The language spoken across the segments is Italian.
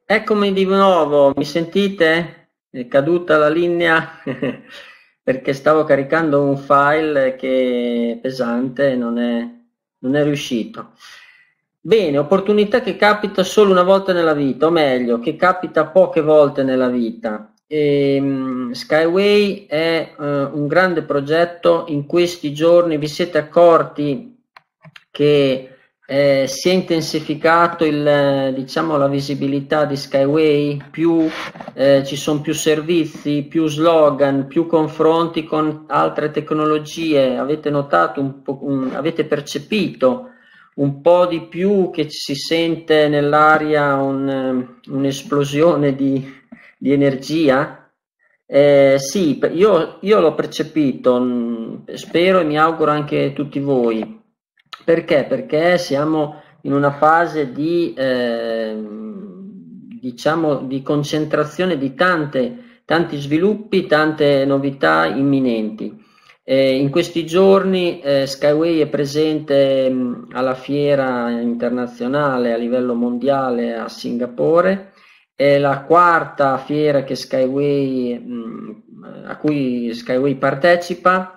Eccomi di nuovo, mi sentite? È caduta la linea perché stavo caricando un file che è pesante e non è riuscito. Bene, opportunità che capita solo una volta nella vita, o meglio, che capita poche volte nella vita. Skyway è un grande progetto. In questi giorni vi siete accorti che si è intensificato diciamo, la visibilità di Skyway, ci sono più servizi, più slogan, più confronti con altre tecnologie. Avete notato avete percepito un po' di più che si sente nell'aria un'esplosione di energia? Sì, io l'ho percepito, spero e mi auguro anche tutti voi. Perché? Perché siamo in una fase diciamo, di concentrazione di tanti sviluppi, tante novità imminenti. In questi giorni Skyway è presente alla fiera internazionale a livello mondiale a Singapore. È la quarta fiera che a cui Skyway partecipa.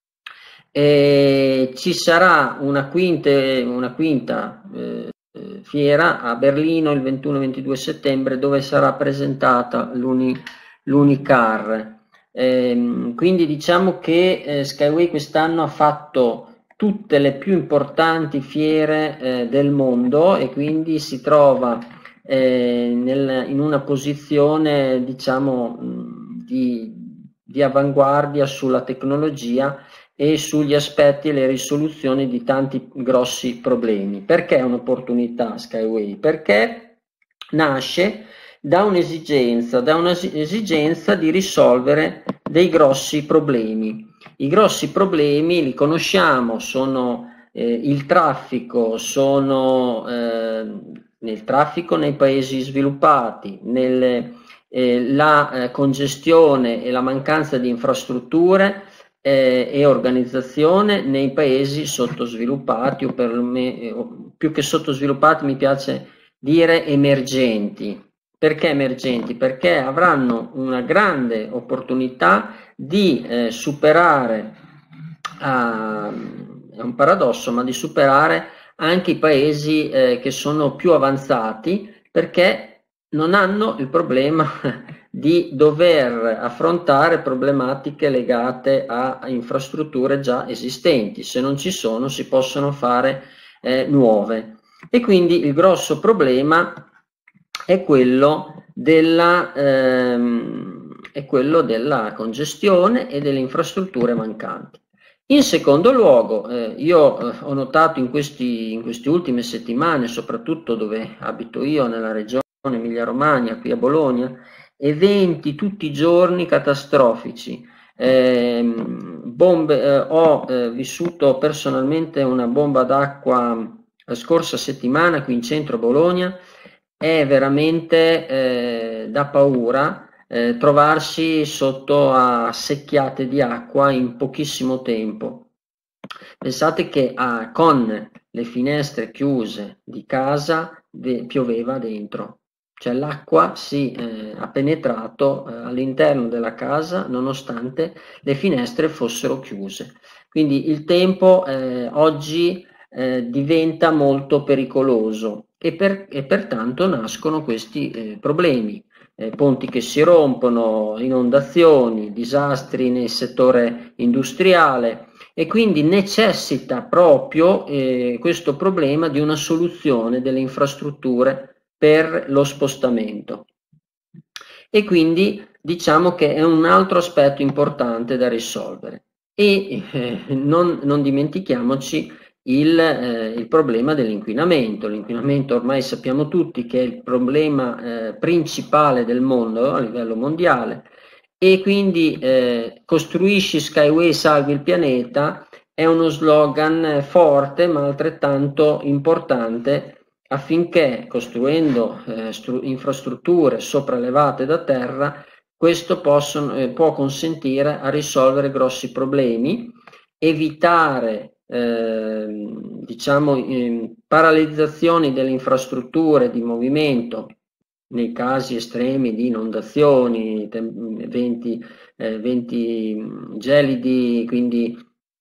Ci sarà una quinta fiera a Berlino il 21-22 settembre, dove sarà presentata l'Unicar. Quindi diciamo che Skyway quest'anno ha fatto tutte le più importanti fiere del mondo, e quindi si trova in una posizione, diciamo, di avanguardia sulla tecnologia e sugli aspetti e le risoluzioni di tanti grossi problemi. Perché è un'opportunità Skyway? Perché nasce da un'esigenza di risolvere dei grossi problemi. I grossi problemi li conosciamo, sono il traffico, sono nel traffico nei paesi sviluppati, la congestione e la mancanza di infrastrutture e organizzazione nei paesi sottosviluppati, o più che sottosviluppati mi piace dire emergenti. Perché emergenti? Perché avranno una grande opportunità di superare, è un paradosso, ma di superare anche i paesi che sono più avanzati, perché non hanno il problema di dover affrontare problematiche legate a infrastrutture già esistenti. Se non ci sono, si possono fare nuove. E quindi il grosso problema è quello della congestione e delle infrastrutture mancanti. In secondo luogo, io ho notato in queste ultime settimane, soprattutto dove abito io, nella regione Emilia-Romagna, qui a Bologna, eventi tutti i giorni catastrofici. Ho vissuto personalmente una bomba d'acqua la scorsa settimana qui in centro a Bologna. È veramente da paura trovarsi sotto a secchiate di acqua in pochissimo tempo. Pensate che con le finestre chiuse di casa pioveva dentro, cioè l'acqua ha penetrato all'interno della casa nonostante le finestre fossero chiuse. Quindi il tempo oggi diventa molto pericoloso e pertanto nascono questi problemi. Ponti che si rompono, inondazioni, disastri nel settore industriale, e quindi necessita proprio questo problema di una soluzione delle infrastrutture per lo spostamento. E quindi diciamo che è un altro aspetto importante da risolvere. E non dimentichiamoci il problema dell'inquinamento. L'inquinamento ormai sappiamo tutti che è il problema principale del mondo a livello mondiale, e quindi costruisci Skyway, salvi il pianeta è uno slogan forte ma altrettanto importante, affinché costruendo infrastrutture sopraelevate da terra questo può consentire a risolvere grossi problemi, evitare diciamo paralizzazioni delle infrastrutture di movimento nei casi estremi di inondazioni, eventi gelidi, quindi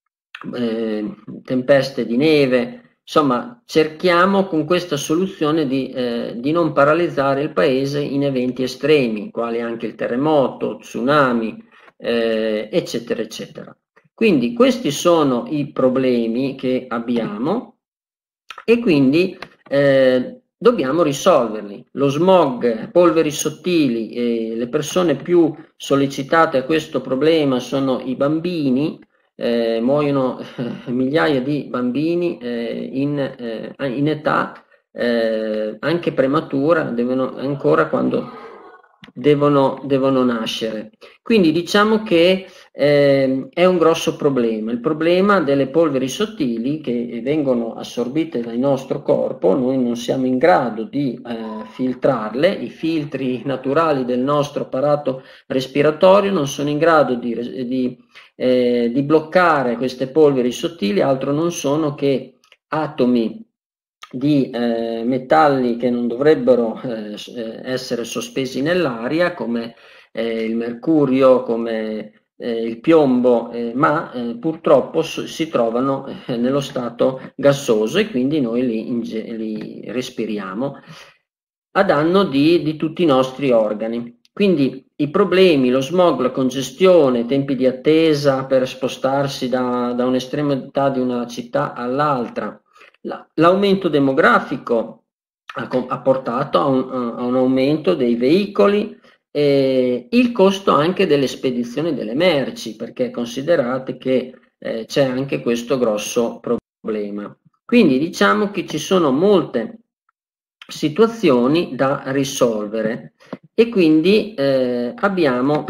tempeste di neve. Insomma, cerchiamo con questa soluzione di non paralizzare il paese in eventi estremi, quali anche il terremoto, tsunami, eccetera, eccetera. Quindi questi sono i problemi che abbiamo e quindi dobbiamo risolverli. Lo smog, polveri sottili, le persone più sollecitate a questo problema sono i bambini. Muoiono migliaia di bambini in età anche prematura, ancora quando devono nascere. Quindi diciamo che è un grosso problema, il problema delle polveri sottili che vengono assorbite dal nostro corpo. Noi non siamo in grado di filtrarle, i filtri naturali del nostro apparato respiratorio non sono in grado di bloccare queste polveri sottili, altro non sono che atomi di metalli che non dovrebbero essere sospesi nell'aria, come il mercurio, come il piombo, ma purtroppo si trovano nello stato gassoso e quindi noi li respiriamo a danno di tutti i nostri organi. Quindi i problemi, lo smog, la congestione, i tempi di attesa per spostarsi da un'estremità di una città all'altra, l'aumento demografico ha portato a un aumento dei veicoli, il costo anche delle spedizioni delle merci, perché considerate che c'è anche questo grosso problema. Quindi diciamo che ci sono molte situazioni da risolvere e quindi abbiamo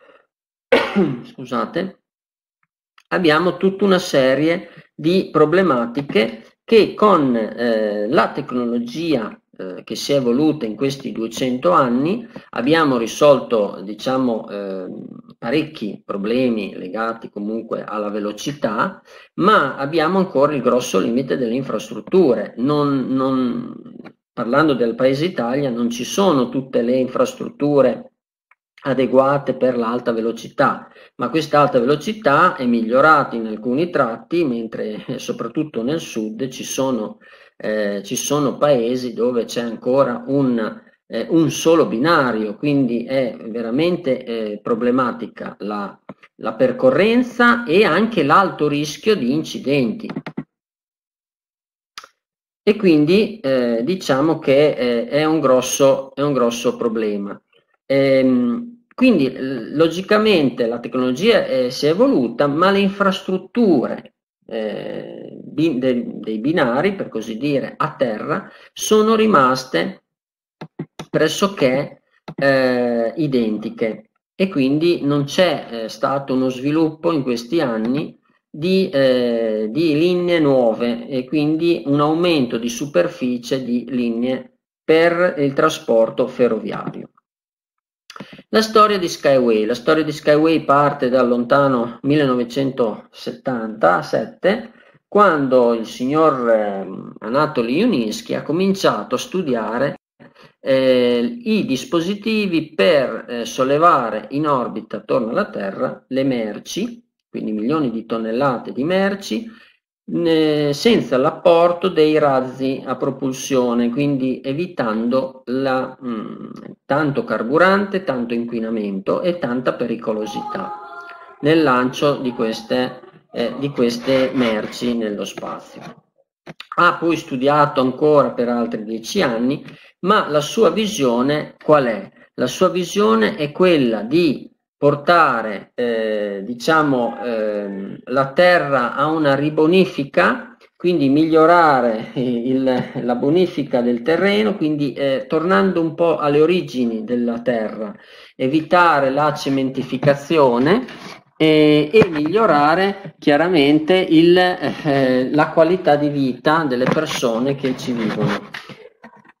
tutta una serie di problematiche che con la tecnologia che si è evoluta in questi 200 anni abbiamo risolto, diciamo, parecchi problemi legati comunque alla velocità, ma abbiamo ancora il grosso limite delle infrastrutture. Parlando del paese Italia, non ci sono tutte le infrastrutture adeguate per l'alta velocità, ma questa alta velocità è migliorata in alcuni tratti, mentre soprattutto nel sud ci sono paesi dove c'è ancora un solo binario, quindi è veramente problematica la percorrenza e anche l'alto rischio di incidenti. E quindi diciamo che è un grosso problema. Quindi logicamente la tecnologia si è evoluta, ma le infrastrutture dei binari, per così dire, a terra, sono rimaste pressoché identiche e quindi non c'è stato uno sviluppo in questi anni di linee nuove e quindi un aumento di superficie di linee per il trasporto ferroviario. La storia di Skyway parte dal lontano 1977, quando il signor Anatoly Yuninsky ha cominciato a studiare i dispositivi per sollevare in orbita attorno alla Terra le merci, quindi milioni di tonnellate di merci, senza l'apporto dei razzi a propulsione, quindi evitando tanto carburante, tanto inquinamento e tanta pericolosità nel lancio di queste merci nello spazio. Ha poi studiato ancora per altri 10 anni, ma la sua visione qual è? La sua visione è quella di portare la terra a una ribonifica, quindi migliorare la bonifica del terreno, quindi tornando un po' alle origini della terra, evitare la cementificazione e migliorare chiaramente la qualità di vita delle persone che ci vivono.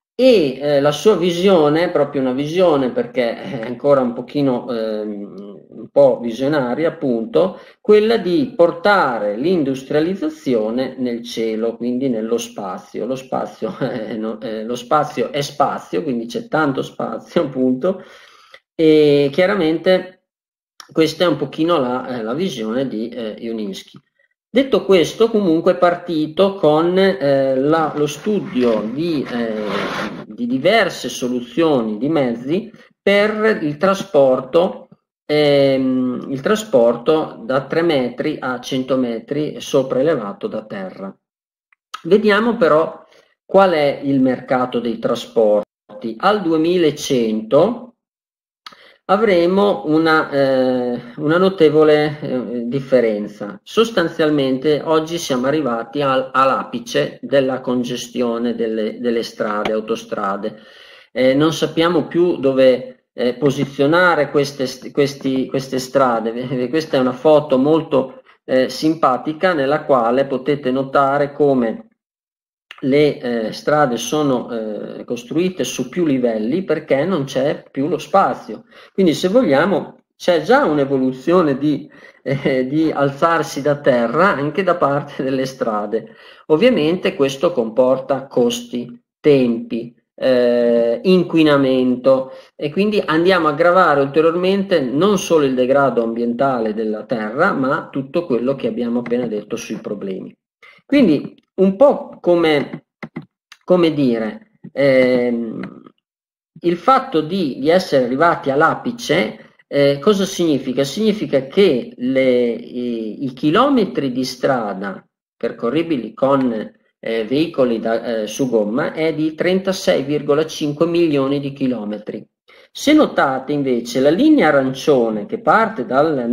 E la sua visione, proprio una visione, perché è ancora un pochino un po' visionaria, appunto, quella di portare l'industrializzazione nel cielo, quindi nello spazio. Lo spazio, lo spazio è spazio, quindi c'è tanto spazio, appunto, e chiaramente questa è un pochino la visione di Juniski. Detto questo, comunque è partito con lo studio di diverse soluzioni di mezzi per il trasporto da 3 metri a 100 metri sopraelevato da terra. Vediamo però qual è il mercato dei trasporti. Al 2100 avremo una notevole differenza. Sostanzialmente oggi siamo arrivati all'apice della congestione delle strade, autostrade. Non sappiamo più dove posizionare queste strade. Questa è una foto molto simpatica nella quale potete notare come le strade sono costruite su più livelli perché non c'è più lo spazio. Quindi, se vogliamo, c'è già un'evoluzione di alzarsi da terra anche da parte delle strade. Ovviamente questo comporta costi, tempi, inquinamento, e quindi andiamo a aggravare ulteriormente non solo il degrado ambientale della terra, ma tutto quello che abbiamo appena detto sui problemi. Quindi un po' come dire, il fatto di essere arrivati all'apice, cosa significa? Significa che i chilometri di strada percorribili con veicoli su gomma è di 36,5 milioni di chilometri. Se notate invece la linea arancione che parte dal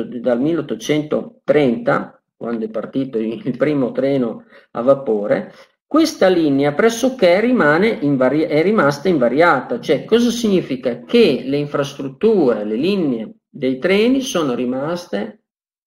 1830, quando è partito il primo treno a vapore, questa linea pressoché è rimasta invariata. Cioè, cosa significa? Che le infrastrutture, le linee dei treni sono rimaste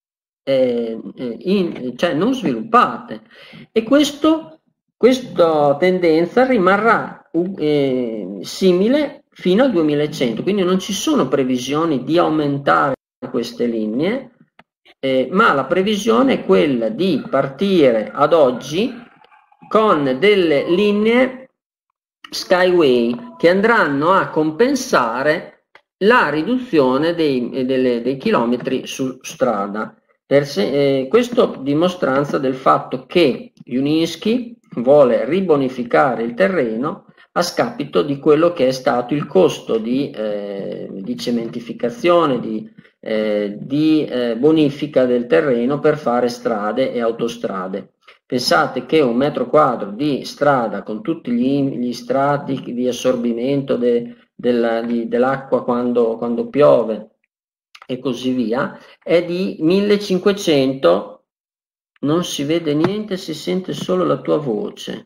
cioè non sviluppate, e questa tendenza rimarrà simile fino al 2100, quindi non ci sono previsioni di aumentare queste linee, ma la previsione è quella di partire ad oggi con delle linee Skyway che andranno a compensare la riduzione dei chilometri su strada. Questo dimostranza del fatto che Juniski vuole ribonificare il terreno a scapito di quello che è stato il costo di cementificazione, di bonifica del terreno per fare strade e autostrade. Pensate che un metro quadro di strada con tutti gli strati di assorbimento dell'acqua quando piove e così via è di 1500. Non si vede niente, si sente solo la tua voce.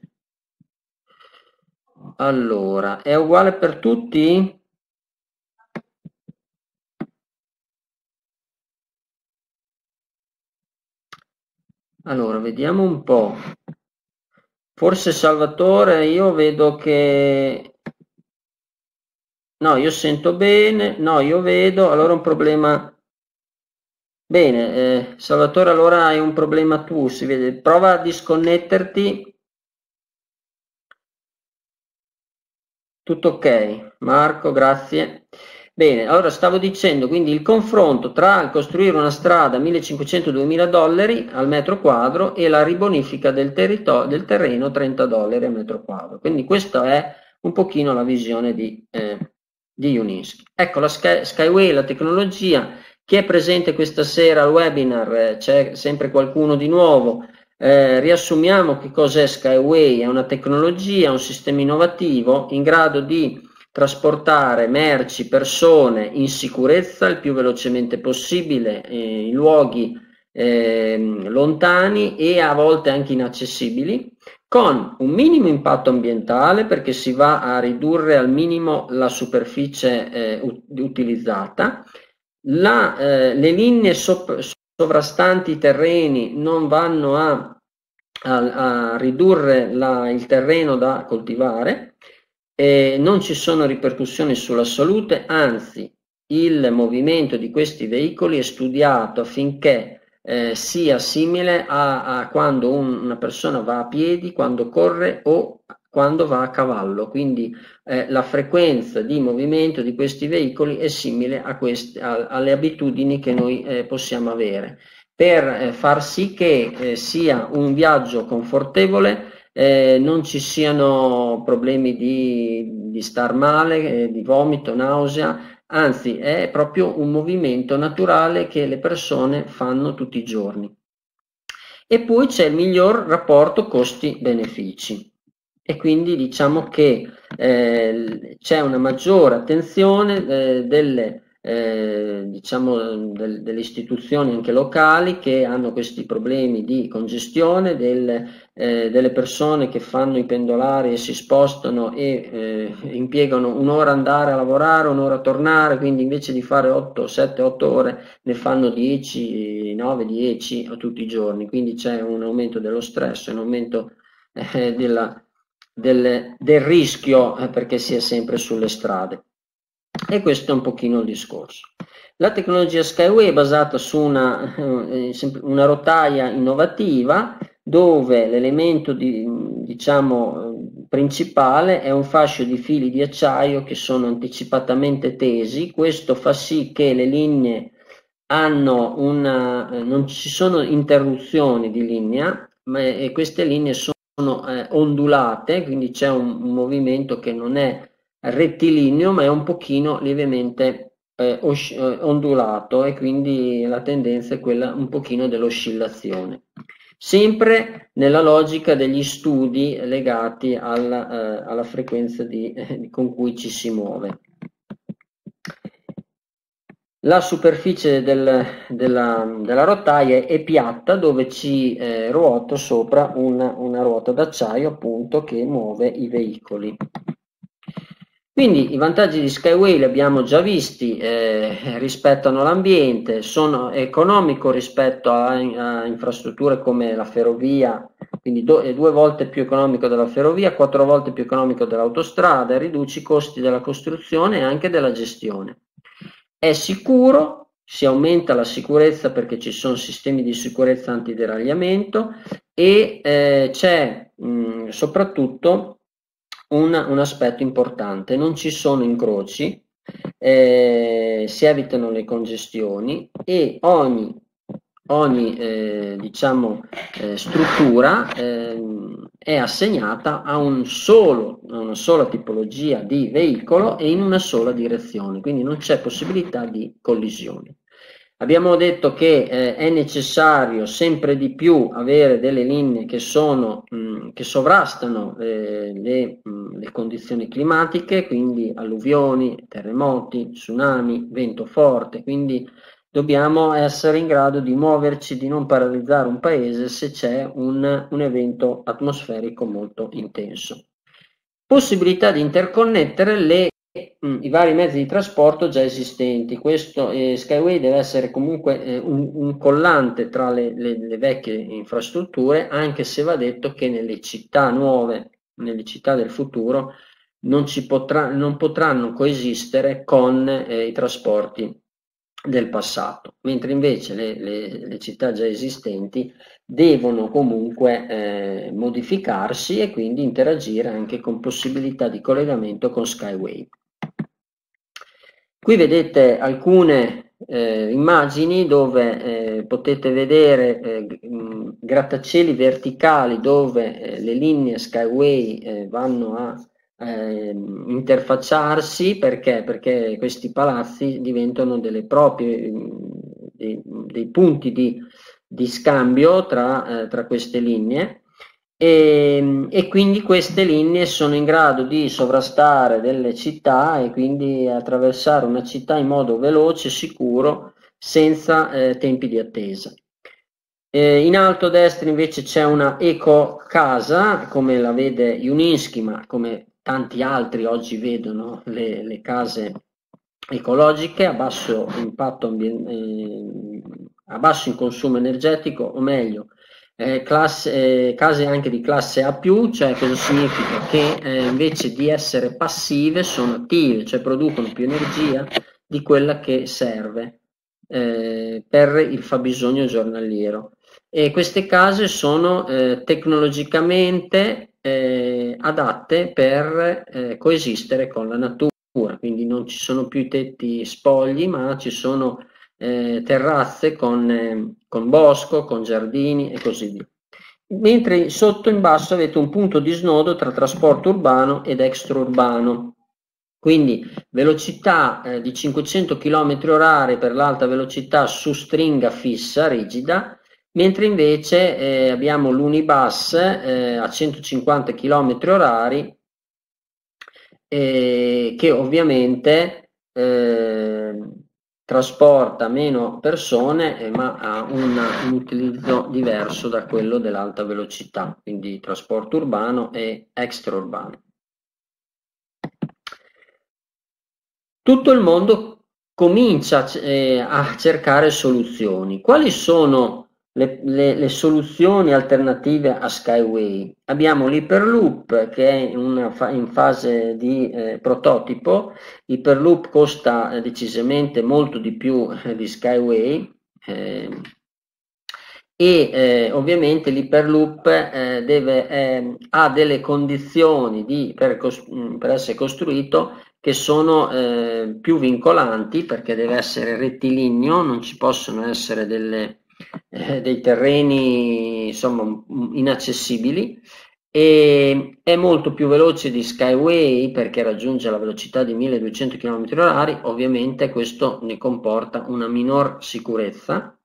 Allora, è uguale per tutti? Allora, vediamo un po'. Forse Salvatore, io vedo che... No, io sento bene. No, io vedo. Allora un problema... Bene, Salvatore, allora hai un problema tu, si vede. Prova a disconnetterti. Tutto ok, Marco, grazie. Bene, allora stavo dicendo, quindi il confronto tra il costruire una strada a 1500-2000 dollari al metro quadro e la ribonifica del terreno 30 dollari al metro quadro. Quindi questa è un pochino la visione di Juniski. Ecco, la Skyway, la tecnologia. Chi è presente questa sera al webinar? C'è sempre qualcuno di nuovo. Riassumiamo che cos'è Skyway: è una tecnologia, un sistema innovativo in grado di trasportare merci, persone in sicurezza il più velocemente possibile in luoghi lontani e a volte anche inaccessibili, con un minimo impatto ambientale perché si va a ridurre al minimo la superficie utilizzata. Le linee sovrastanti i terreni non vanno a ridurre il terreno da coltivare, non ci sono ripercussioni sulla salute, anzi il movimento di questi veicoli è studiato affinché sia simile a quando una persona va a piedi, quando corre o quando va a cavallo, quindi la frequenza di movimento di questi veicoli è simile alle abitudini che noi possiamo avere, per far sì che sia un viaggio confortevole, non ci siano problemi di star male, di vomito, nausea, anzi è proprio un movimento naturale che le persone fanno tutti i giorni. E poi c'è il miglior rapporto costi-benefici, e quindi diciamo che c'è una maggiore attenzione delle istituzioni anche locali che hanno questi problemi di congestione, delle persone che fanno i pendolari e si spostano e impiegano un'ora andare a lavorare, un'ora a tornare, quindi invece di fare 7-8 ore ne fanno 10, 9, 10 tutti i giorni, quindi c'è un aumento dello stress, un aumento del rischio perché si è sempre sulle strade. E questo è un pochino il discorso. La tecnologia Skyway è basata su una rotaia innovativa dove l'elemento principale è un fascio di fili di acciaio che sono anticipatamente tesi. Questo fa sì che le linee non ci sono interruzioni di linea, e queste linee sono ondulate, quindi c'è un movimento che non è rettilineo ma è un pochino lievemente ondulato, e quindi la tendenza è quella un pochino dell'oscillazione, sempre nella logica degli studi legati alla frequenza con cui ci si muove. La superficie della rotaia è piatta, dove ci ruota sopra una ruota d'acciaio appunto che muove i veicoli. Quindi i vantaggi di Skyway li abbiamo già visti, rispettano l'ambiente, sono economico rispetto a infrastrutture come la ferrovia, quindi 2 volte più economico della ferrovia, 4 volte più economico dell'autostrada, riduce i costi della costruzione e anche della gestione. È sicuro, si aumenta la sicurezza perché ci sono sistemi di sicurezza antideragliamento, e c'è soprattutto un aspetto importante: non ci sono incroci, si evitano le congestioni, e ogni struttura è assegnata a una sola tipologia di veicolo e in una sola direzione, quindi non c'è possibilità di collisioni. Abbiamo detto che è necessario sempre di più avere delle linee che sovrastano le condizioni climatiche, quindi alluvioni, terremoti, tsunami, vento forte, quindi dobbiamo essere in grado di muoverci, di non paralizzare un paese se c'è un evento atmosferico molto intenso. Possibilità di interconnettere i vari mezzi di trasporto già esistenti. Questo Skyway deve essere comunque un collante tra le vecchie infrastrutture, anche se va detto che nelle città nuove, nelle città del futuro, non potranno coesistere con i trasporti del passato, mentre invece le città già esistenti devono comunque modificarsi e quindi interagire anche con possibilità di collegamento con Skyway. Qui vedete alcune immagini dove potete vedere grattacieli verticali dove le linee Skyway vanno a interfacciarsi. Perché questi palazzi diventano dei punti di scambio tra queste linee, e quindi queste linee sono in grado di sovrastare delle città e quindi attraversare una città in modo veloce, sicuro, senza tempi di attesa. In alto a destra invece c'è una eco casa, come la vede Juniski, ma come tanti altri oggi vedono le case ecologiche a basso impatto a basso consumo energetico, o meglio case anche di classe A+, cioè cosa significa? Che invece di essere passive sono attive, cioè producono più energia di quella che serve per il fabbisogno giornaliero. E queste case sono tecnologicamente adatte per coesistere con la natura, quindi non ci sono più i tetti spogli, ma ci sono terrazze con bosco, con giardini e così via. Mentre sotto in basso avete un punto di snodo tra trasporto urbano ed extraurbano. Quindi velocità di 500 km/h per l'alta velocità su stringa fissa, rigida, mentre invece abbiamo l'unibus a 150 km/h che ovviamente trasporta meno persone ma ha un utilizzo diverso da quello dell'alta velocità, quindi trasporto urbano e extraurbano. Tutto il mondo comincia a cercare soluzioni. Quali sono le soluzioni alternative a Skyway? Abbiamo l'Hyperloop che è in fase di prototipo. L'Hyperloop costa decisamente molto di più di Skyway e ovviamente l'Hyperloop ha delle condizioni per essere costruito che sono più vincolanti, perché deve essere rettilineo, non ci possono essere dei terreni insomma inaccessibili, e è molto più veloce di Skyway perché raggiunge la velocità di 1200 km/h. Ovviamente questo ne comporta una minor sicurezza.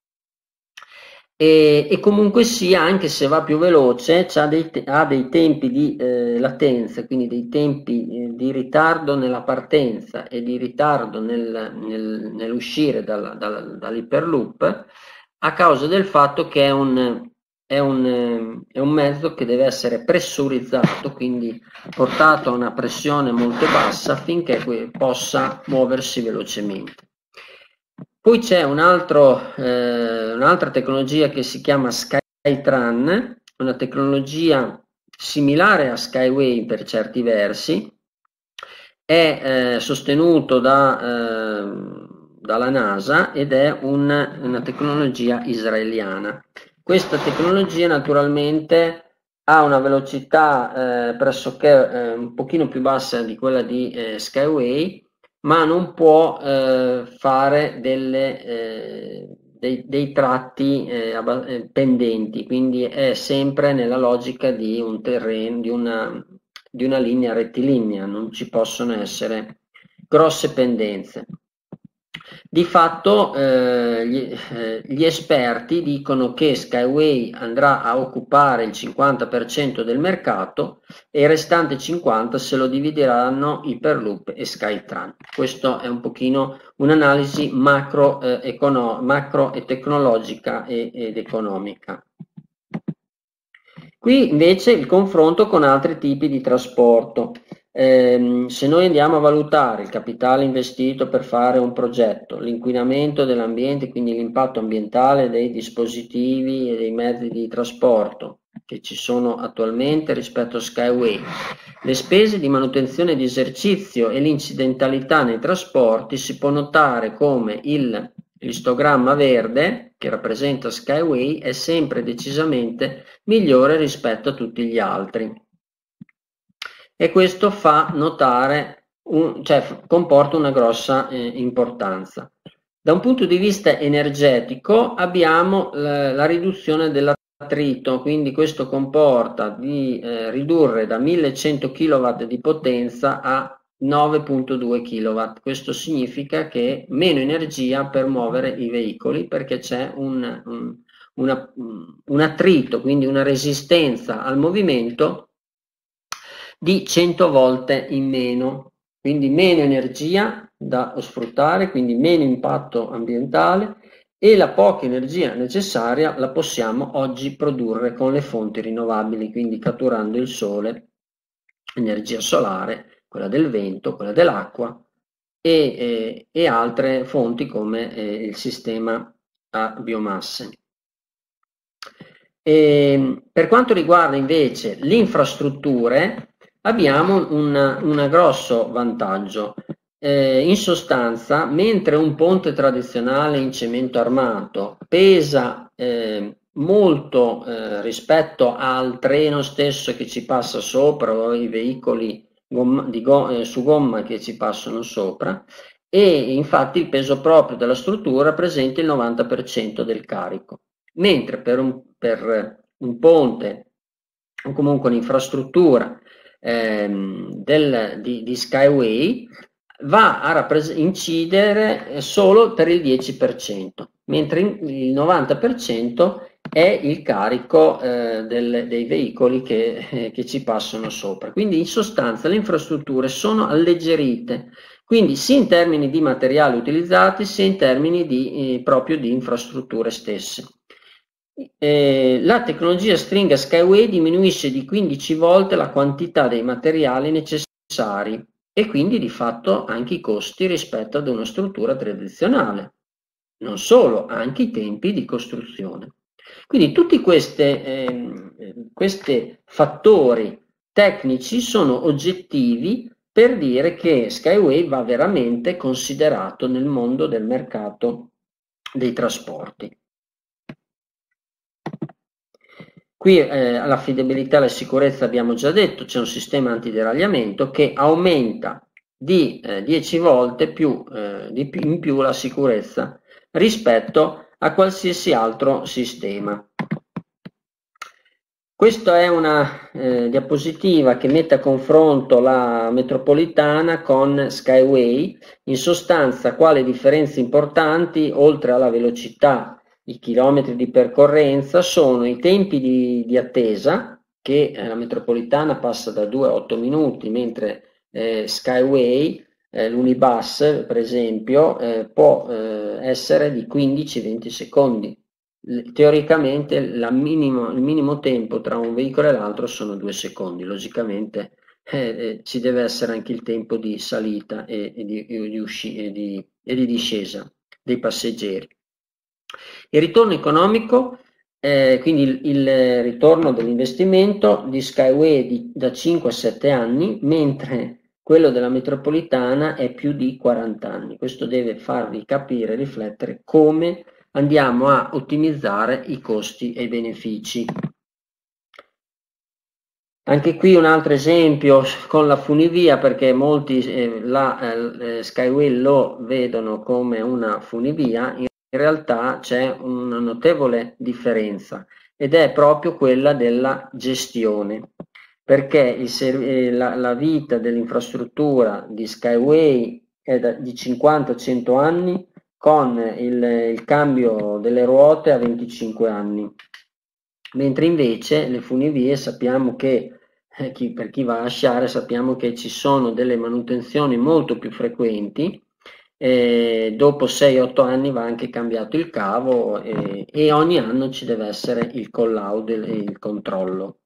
E comunque sia, anche se va più veloce, ha dei tempi di latenza, quindi dei tempi di ritardo nella partenza e di ritardo nell'uscire dall'Hyperloop, a causa del fatto che è un mezzo che deve essere pressurizzato, quindi portato a una pressione molto bassa affinché possa muoversi velocemente. Poi c'è un'altra tecnologia che si chiama Skytran, una tecnologia similare a Skyway per certi versi, è sostenuto dalla NASA ed è una tecnologia israeliana. Questa tecnologia naturalmente ha una velocità pressoché un pochino più bassa di quella di Skyway, ma non può fare dei tratti pendenti, quindi è sempre nella logica di un terreno, di una linea rettilinea, non ci possono essere grosse pendenze. Di fatto gli esperti dicono che Skyway andrà a occupare il 50% del mercato e il restante 50% se lo divideranno Hyperloop e Skytran. Questo è un pochino un'analisi macro e tecnologica ed economica. Qui invece il confronto con altri tipi di trasporto. Se noi andiamo a valutare il capitale investito per fare un progetto, l'inquinamento dell'ambiente, quindi l'impatto ambientale dei dispositivi e dei mezzi di trasporto che ci sono attualmente rispetto a Skyway, le spese di manutenzione di esercizio e l'incidentalità nei trasporti, si può notare come l'istogramma verde, che rappresenta Skyway, è sempre decisamente migliore rispetto a tutti gli altri. E questo fa notare, comporta una grossa importanza. Da un punto di vista energetico abbiamo la riduzione dell'attrito, quindi questo comporta di ridurre da 1100 kW di potenza a 9.2 kW. Questo significa che meno energia per muovere i veicoli, perché c'è un attrito, quindi una resistenza al movimento di 100 volte in meno, quindi meno energia da sfruttare, quindi meno impatto ambientale, e la poca energia necessaria la possiamo oggi produrre con le fonti rinnovabili, quindi catturando il sole, energia solare, quella del vento, quella dell'acqua e altre fonti come il sistema a biomasse. Per quanto riguarda invece le infrastrutture, abbiamo un grosso vantaggio. in sostanza, mentre un ponte tradizionale in cemento armato pesa molto rispetto al treno stesso che ci passa sopra o ai veicoli su gomma che ci passano sopra, e infatti il peso proprio della struttura rappresenta il 90% del carico, mentre per un ponte o comunque un'infrastruttura di Skyway va a incidere solo per il 10%, mentre il 90% è il carico dei veicoli che ci passano sopra. Quindi in sostanza le infrastrutture sono alleggerite, quindi sia in termini di materiali utilizzati sia in termini proprio di infrastrutture stesse. La tecnologia stringa Skyway diminuisce di 15 volte la quantità dei materiali necessari e quindi di fatto anche i costi rispetto ad una struttura tradizionale. Non solo, anche i tempi di costruzione. Quindi tutti questi fattori tecnici sono oggettivi per dire che Skyway va veramente considerato nel mondo del mercato dei trasporti. Qui l'affidabilità e la sicurezza abbiamo già detto, c'è un sistema antideragliamento che aumenta di 10 volte in più la sicurezza rispetto a qualsiasi altro sistema. Questa è una diapositiva che mette a confronto la metropolitana con Skyway. In sostanza, quali differenze importanti, oltre alla velocità, i chilometri di percorrenza, sono i tempi di attesa, che la metropolitana passa da 2 a 8 minuti, mentre Skyway, l'Unibus per esempio, può essere di 15-20 secondi. Teoricamente il minimo tempo tra un veicolo e l'altro sono 2 secondi, logicamente ci deve essere anche il tempo di salita e di discesa dei passeggeri. Il ritorno economico, quindi il ritorno dell'investimento di Skyway da 5 a 7 anni, mentre quello della metropolitana è più di 40 anni. Questo deve farvi capire, riflettere come andiamo a ottimizzare i costi e i benefici. Anche qui un altro esempio con la funivia, perché molti Skyway lo vedono come una funivia, in realtà c'è una notevole differenza ed è proprio quella della gestione, perché la vita dell'infrastruttura di Skyway è di 50-100 anni, con il cambio delle ruote a 25 anni, mentre invece le funivie sappiamo che per chi va a sciare sappiamo che ci sono delle manutenzioni molto più frequenti, dopo 6-8 anni va anche cambiato il cavo e ogni anno ci deve essere il call-out, il controllo.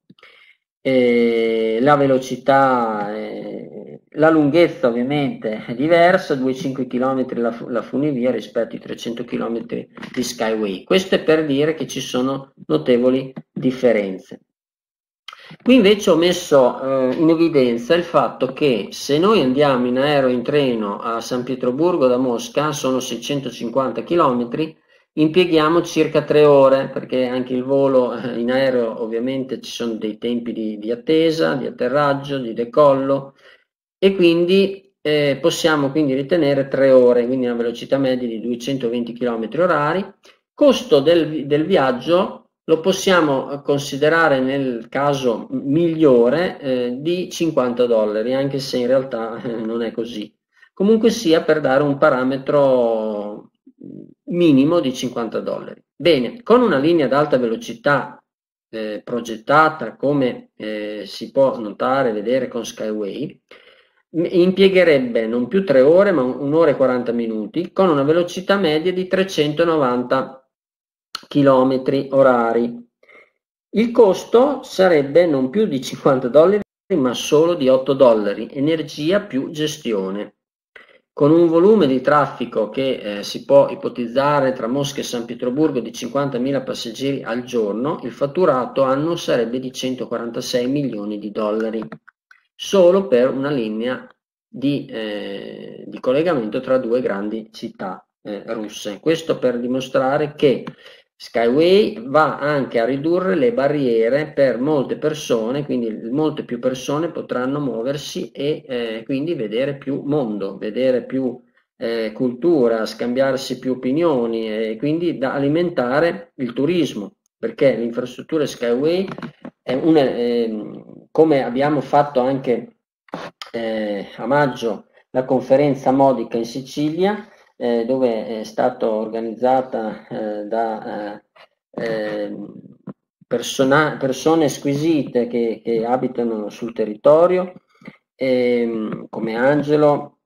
La velocità, la lunghezza ovviamente è diversa, 2,5 km la funivia rispetto ai 300 km di Skyway. Questo è per dire che ci sono notevoli differenze. Qui invece ho messo in evidenza il fatto che se noi andiamo in aereo o in treno a San Pietroburgo da Mosca, sono 650 km, impieghiamo circa 3 ore, perché anche il volo in aereo ovviamente ci sono dei tempi di attesa, di atterraggio, di decollo, e quindi possiamo quindi ritenere 3 ore, quindi una velocità media di 220 km orari. Costo del viaggio lo possiamo considerare nel caso migliore di $50, anche se in realtà non è così. Comunque sia, per dare un parametro minimo di $50. Bene, con una linea ad alta velocità progettata come si può notare e vedere con Skyway, impiegherebbe non più 3 ore ma 1 ora e 40 minuti con una velocità media di 390 km orari. Il costo sarebbe non più di $50 ma solo di $8, energia più gestione. Con un volume di traffico che si può ipotizzare tra Mosca e San Pietroburgo di 50.000 passeggeri al giorno, il fatturato annuo sarebbe di $146 milioni, solo per una linea di collegamento tra due grandi città russe. Questo per dimostrare che Skyway va anche a ridurre le barriere per molte persone, quindi molte più persone potranno muoversi e quindi vedere più mondo, vedere più cultura, scambiarsi più opinioni e quindi da alimentare il turismo, perché l'infrastruttura Skyway è come abbiamo fatto anche a maggio la conferenza Modica in Sicilia, dove è stata organizzata da persone squisite che abitano sul territorio, come Angelo,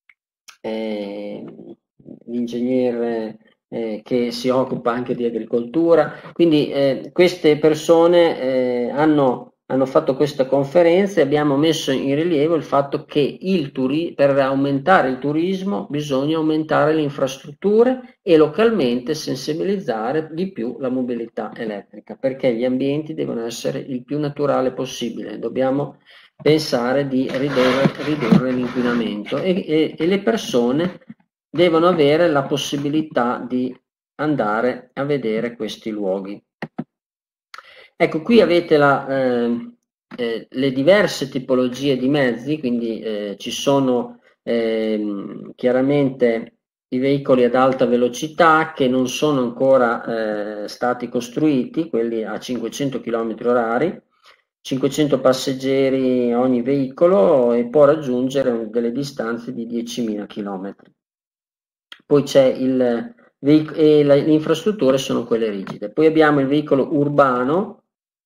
l'ingegnere che si occupa anche di agricoltura. Quindi queste persone hanno fatto questa conferenza e abbiamo messo in rilievo il fatto che per aumentare il turismo bisogna aumentare le infrastrutture e localmente sensibilizzare di più la mobilità elettrica, perché gli ambienti devono essere il più naturale possibile. Dobbiamo pensare di ridurre l'inquinamento e le persone devono avere la possibilità di andare a vedere questi luoghi. Ecco, qui avete le diverse tipologie di mezzi, quindi ci sono chiaramente i veicoli ad alta velocità che non sono ancora stati costruiti, quelli a 500 km/h, 500 passeggeri ogni veicolo e può raggiungere delle distanze di 10.000 km. Poi c'è le infrastrutture sono quelle rigide. Poi abbiamo il veicolo urbano,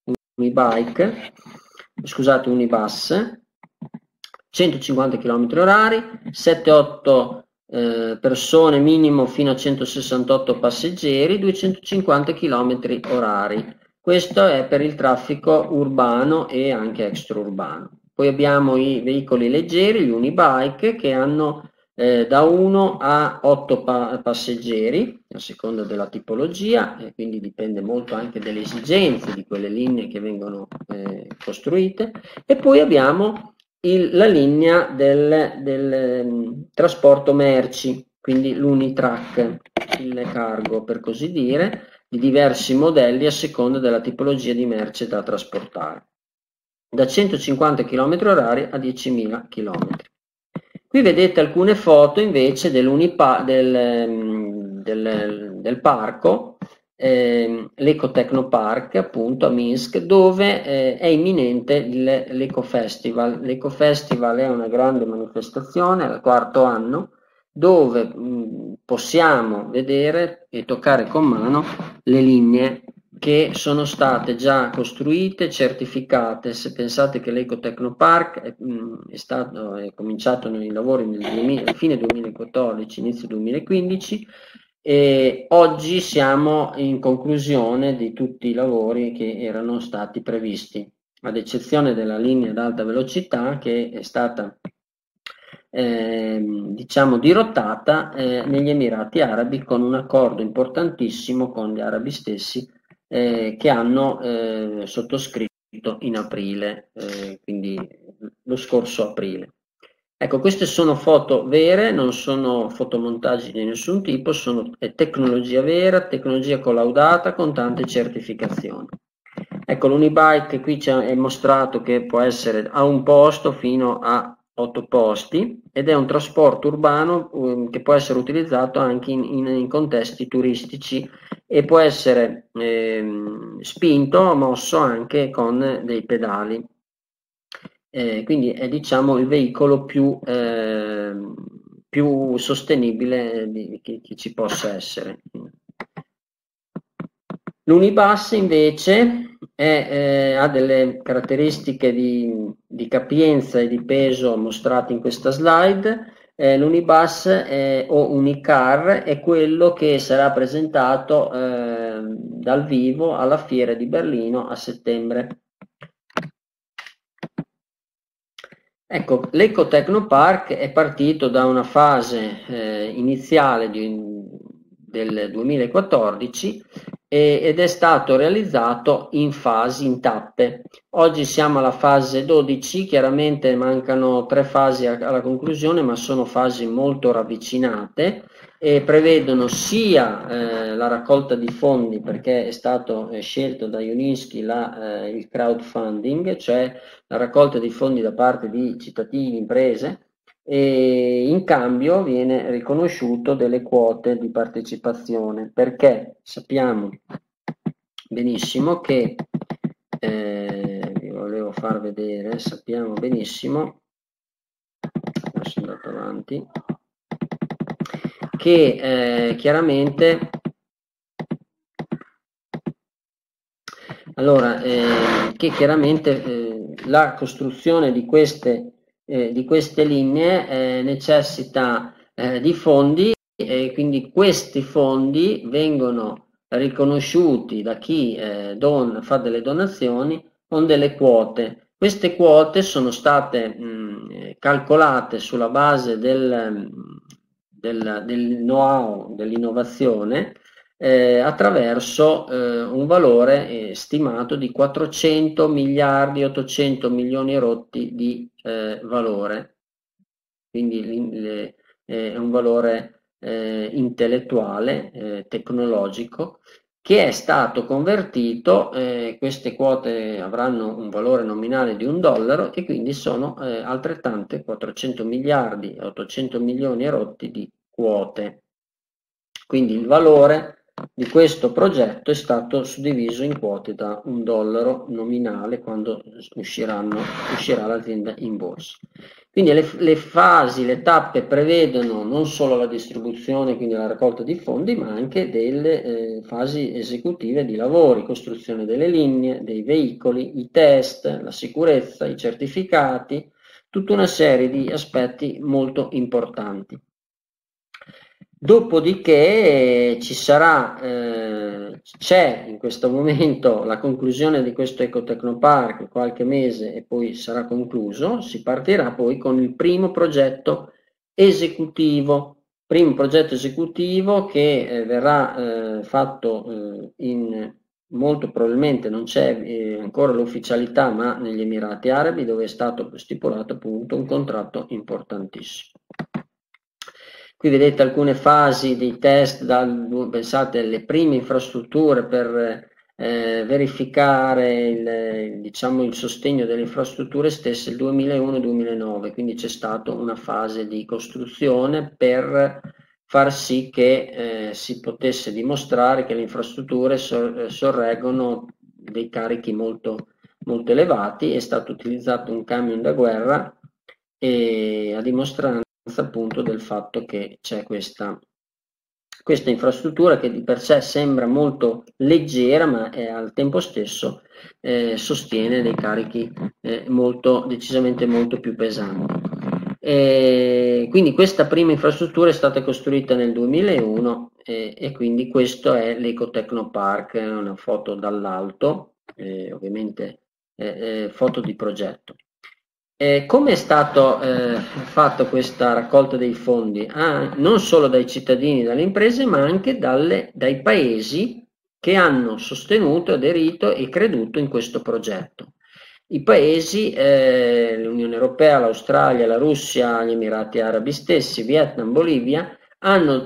unibus, 150 km/h, 7-8 persone minimo fino a 168 passeggeri, 250 km/h. Questo è per il traffico urbano e anche extraurbano. Poi abbiamo i veicoli leggeri, gli unibike, che hanno da 1 a 8 passeggeri, a seconda della tipologia, e quindi dipende molto anche dalle esigenze di quelle linee che vengono costruite. E poi abbiamo la linea del trasporto merci, quindi l'unitrack, il cargo per così dire, di diversi modelli a seconda della tipologia di merce da trasportare, da 150 km/h a 10.000 km. Qui vedete alcune foto invece del parco, l'Ecotechnopark appunto a Minsk, dove è imminente l'Ecofestival. L'Ecofestival è una grande manifestazione al 4º anno, dove possiamo vedere e toccare con mano le linee che sono state già costruite, certificate. Se pensate che l'Ecotechnopark è cominciato nei lavori nel fine 2014, inizio 2015, e oggi siamo in conclusione di tutti i lavori che erano stati previsti, ad eccezione della linea ad alta velocità che è stata diciamo dirottata negli Emirati Arabi con un accordo importantissimo con gli arabi stessi che hanno sottoscritto in aprile, quindi lo scorso aprile. Ecco, queste sono foto vere, non sono fotomontaggi di nessun tipo, è tecnologia vera, tecnologia collaudata con tante certificazioni. Ecco, l'unibike qui è mostrato che può essere a un posto fino a 8 posti ed è un trasporto urbano che può essere utilizzato anche in contesti turistici e può essere spinto, mosso anche con dei pedali. Quindi è diciamo il veicolo più sostenibile che ci possa essere. L'unibus invece ha delle caratteristiche di capienza e di peso mostrate in questa slide. L'unibus o unicar è quello che sarà presentato dal vivo alla Fiera di Berlino a settembre. Ecco, l'Ecotechnopark è partito da una fase iniziale del 2014 ed è stato realizzato in fasi, in tappe. Oggi siamo alla fase 12, chiaramente mancano 3 fasi alla conclusione, ma sono fasi molto ravvicinate e prevedono sia la raccolta di fondi, perché è stato scelto da Juniski il crowdfunding, cioè la raccolta di fondi da parte di cittadini, imprese, e in cambio viene riconosciuto delle quote di partecipazione, perché sappiamo benissimo che vi volevo far vedere, sappiamo benissimo, adesso sono andato avanti, che chiaramente la costruzione di queste linee necessita di fondi, e quindi questi fondi vengono riconosciuti da chi fa delle donazioni con delle quote. Queste quote sono state calcolate sulla base del know-how, dell'innovazione, attraverso un valore stimato di 400 miliardi, 800 milioni rotti di valore. Quindi è un valore intellettuale, tecnologico, che è stato convertito. Queste quote avranno un valore nominale di $1 e quindi sono altrettante 400 miliardi e 800 milioni rotti di quote. Quindi il valore di questo progetto è stato suddiviso in quote da $1 nominale quando uscirà l'azienda in borsa. Quindi le fasi, le tappe prevedono non solo la distribuzione, quindi la raccolta di fondi, ma anche delle fasi esecutive di lavori, costruzione delle linee, dei veicoli, i test, la sicurezza, i certificati, tutta una serie di aspetti molto importanti. Dopodiché c'è in questo momento la conclusione di questo Ecotecnopark, qualche mese e poi sarà concluso. Si partirà poi con il primo progetto esecutivo che verrà fatto molto probabilmente, non c'è ancora l'ufficialità, ma negli Emirati Arabi, dove è stato stipulato appunto un contratto importantissimo. Qui vedete alcune fasi dei test, pensate alle prime infrastrutture per verificare il sostegno delle infrastrutture stesse, il 2001-2009, quindi c'è stata una fase di costruzione per far sì che si potesse dimostrare che le infrastrutture sorreggono dei carichi molto, molto elevati. È stato utilizzato un camion da guerra a dimostrare appunto del fatto che c'è questa infrastruttura che di per sé sembra molto leggera, ma al tempo stesso sostiene dei carichi decisamente molto più pesanti. Quindi questa prima infrastruttura è stata costruita nel 2001 e quindi questo è l'Ecotecnopark, una foto dall'alto, ovviamente foto di progetto. Come è stato fatto questa raccolta dei fondi? Non solo dai cittadini, dalle imprese, ma anche dai paesi che hanno sostenuto, aderito e creduto in questo progetto. I paesi, l'Unione Europea, l'Australia, la Russia, gli Emirati Arabi stessi, Vietnam, Bolivia, hanno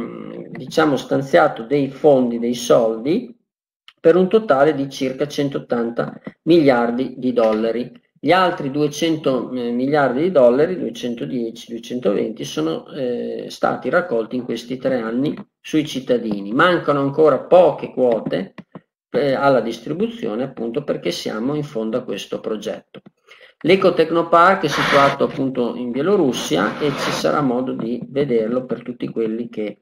stanziato dei fondi, dei soldi, per un totale di circa 180 miliardi di dollari. Gli altri 200 miliardi di dollari, 210, 220, sono stati raccolti in questi 3 anni sui cittadini. Mancano ancora poche quote alla distribuzione, appunto perché siamo in fondo a questo progetto. L'Ecotecnopark è situato appunto in Bielorussia e ci sarà modo di vederlo per tutti quelli che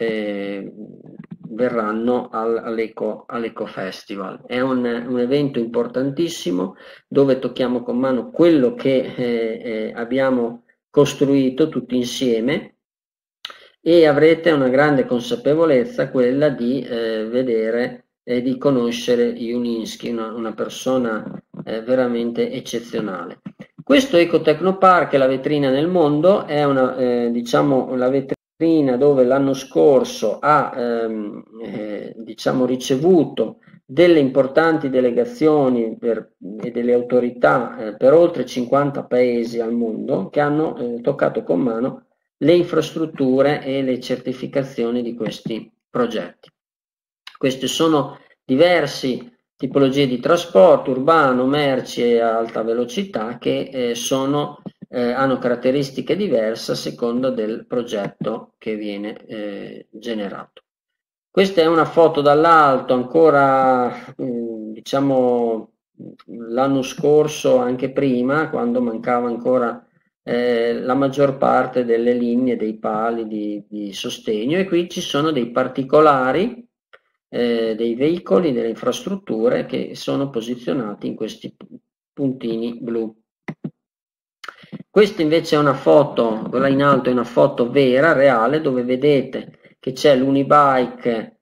verranno all'Eco Festival. È un evento importantissimo dove tocchiamo con mano quello che abbiamo costruito tutti insieme e avrete una grande consapevolezza, quella di vedere e di conoscere Juniski, una persona veramente eccezionale. Questo Ecotecnopark è la vetrina nel mondo, è la vetrina dove l'anno scorso ha diciamo ricevuto delle importanti delegazioni e delle autorità per oltre 50 paesi al mondo che hanno toccato con mano le infrastrutture e le certificazioni di questi progetti. Queste sono diverse tipologie di trasporto urbano, merci e alta velocità che hanno caratteristiche diverse a seconda del progetto che viene generato. Questa è una foto dall'alto, ancora diciamo l'anno scorso, anche prima, quando mancava ancora la maggior parte delle linee, dei pali di sostegno, e qui ci sono dei particolari, dei veicoli, delle infrastrutture che sono posizionati in questi puntini blu. Questa invece è una foto, quella in alto è una foto vera, reale, dove vedete che c'è l'Unibike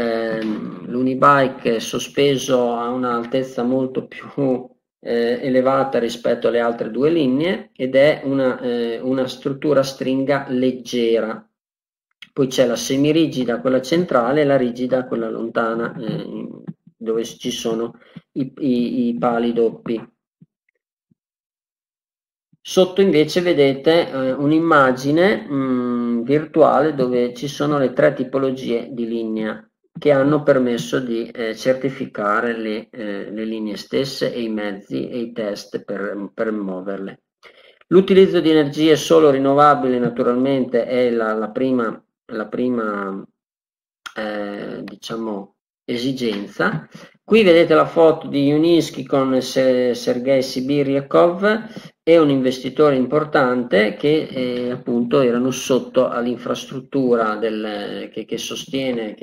sospeso a un'altezza molto più elevata rispetto alle altre due linee, ed è una struttura a stringa leggera. Poi c'è la semirigida, quella centrale, e la rigida, quella lontana, dove ci sono i pali doppi. Sotto invece vedete un'immagine virtuale dove ci sono le tre tipologie di linea che hanno permesso di certificare le linee stesse e i mezzi e i test per muoverle. L'utilizzo di energie solo rinnovabili naturalmente è la prima diciamo esigenza. Qui vedete la foto di Yuninsky con Sergei Sibiriakov e un investitore importante che appunto erano sotto all'infrastruttura che sostiene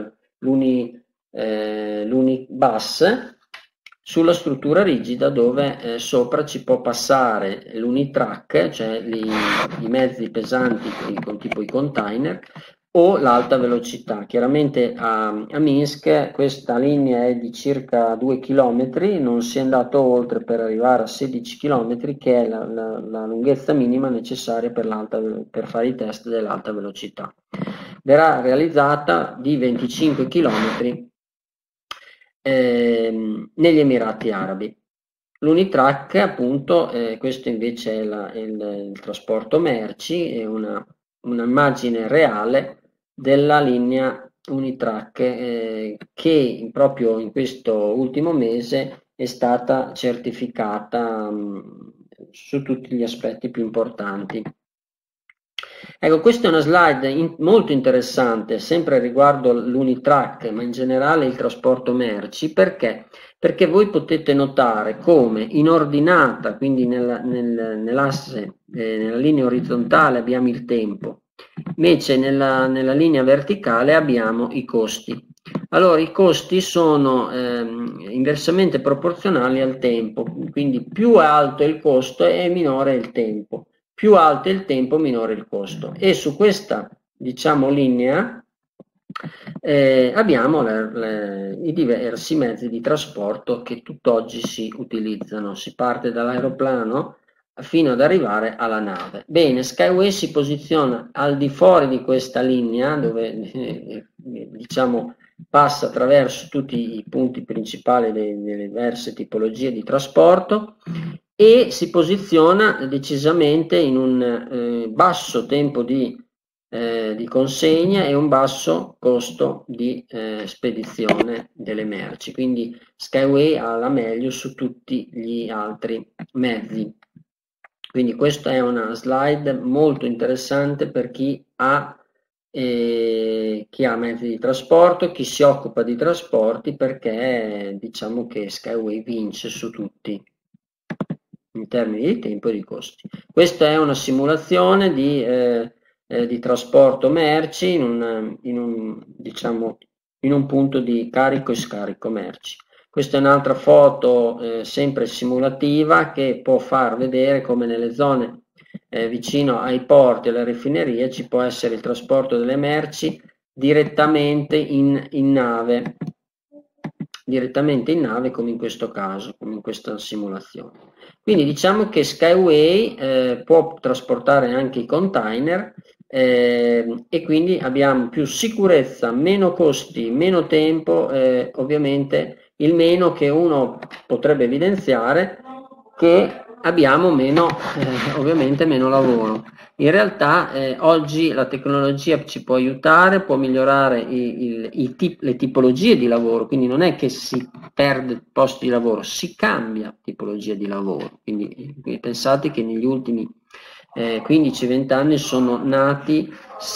l'Unibus, sulla struttura rigida dove sopra ci può passare l'Unitrack, cioè i mezzi pesanti con tipo i container, o l'alta velocità. Chiaramente a Minsk questa linea è di circa 2 km, non si è andato oltre per arrivare a 16 km, che è la lunghezza minima necessaria per fare i test dell'alta velocità. Verrà realizzata di 25 km negli Emirati Arabi. L'Unitrack, appunto, questo invece è il trasporto merci, è un'immagine reale della linea Unitrack che proprio in questo ultimo mese è stata certificata su tutti gli aspetti più importanti. Ecco, questa è una slide molto interessante, sempre riguardo l'Unitrack, ma in generale il trasporto merci. Perché? Perché voi potete notare come in ordinata, quindi nell'asse, nella linea orizzontale abbiamo il tempo, invece nella linea verticale abbiamo i costi. Allora, i costi sono inversamente proporzionali al tempo, quindi più alto è il costo e minore è il tempo. Più alto è il tempo, minore il costo. E su questa, diciamo, linea abbiamo i diversi mezzi di trasporto che tutt'oggi si utilizzano. Si parte dall'aeroplano fino ad arrivare alla nave. Bene, Skyway si posiziona al di fuori di questa linea, dove diciamo passa attraverso tutti i punti principali delle diverse tipologie di trasporto, e si posiziona decisamente in un basso tempo di consegna e un basso costo di spedizione delle merci. Quindi Skyway ha la meglio su tutti gli altri mezzi. Quindi questa è una slide molto interessante per chi ha mezzi di trasporto, chi si occupa di trasporti, perché diciamo che Skyway vince su tutti in termini di tempo e di costi. Questa è una simulazione di trasporto merci diciamo, in un punto di carico e scarico merci. Questa è un'altra foto sempre simulativa che può far vedere come nelle zone vicino ai porti e alle raffinerie ci può essere il trasporto delle merci direttamente in nave, come in questo caso, come in questa simulazione. Quindi diciamo che Skyway può trasportare anche i container e quindi abbiamo più sicurezza, meno costi, meno tempo, ovviamente il meno che uno potrebbe evidenziare che abbiamo meno, ovviamente meno lavoro. In realtà oggi la tecnologia ci può aiutare, può migliorare le tipologie di lavoro, quindi non è che si perde posti di lavoro, si cambia tipologia di lavoro. Quindi pensate che negli ultimi 15-20 anni sono nati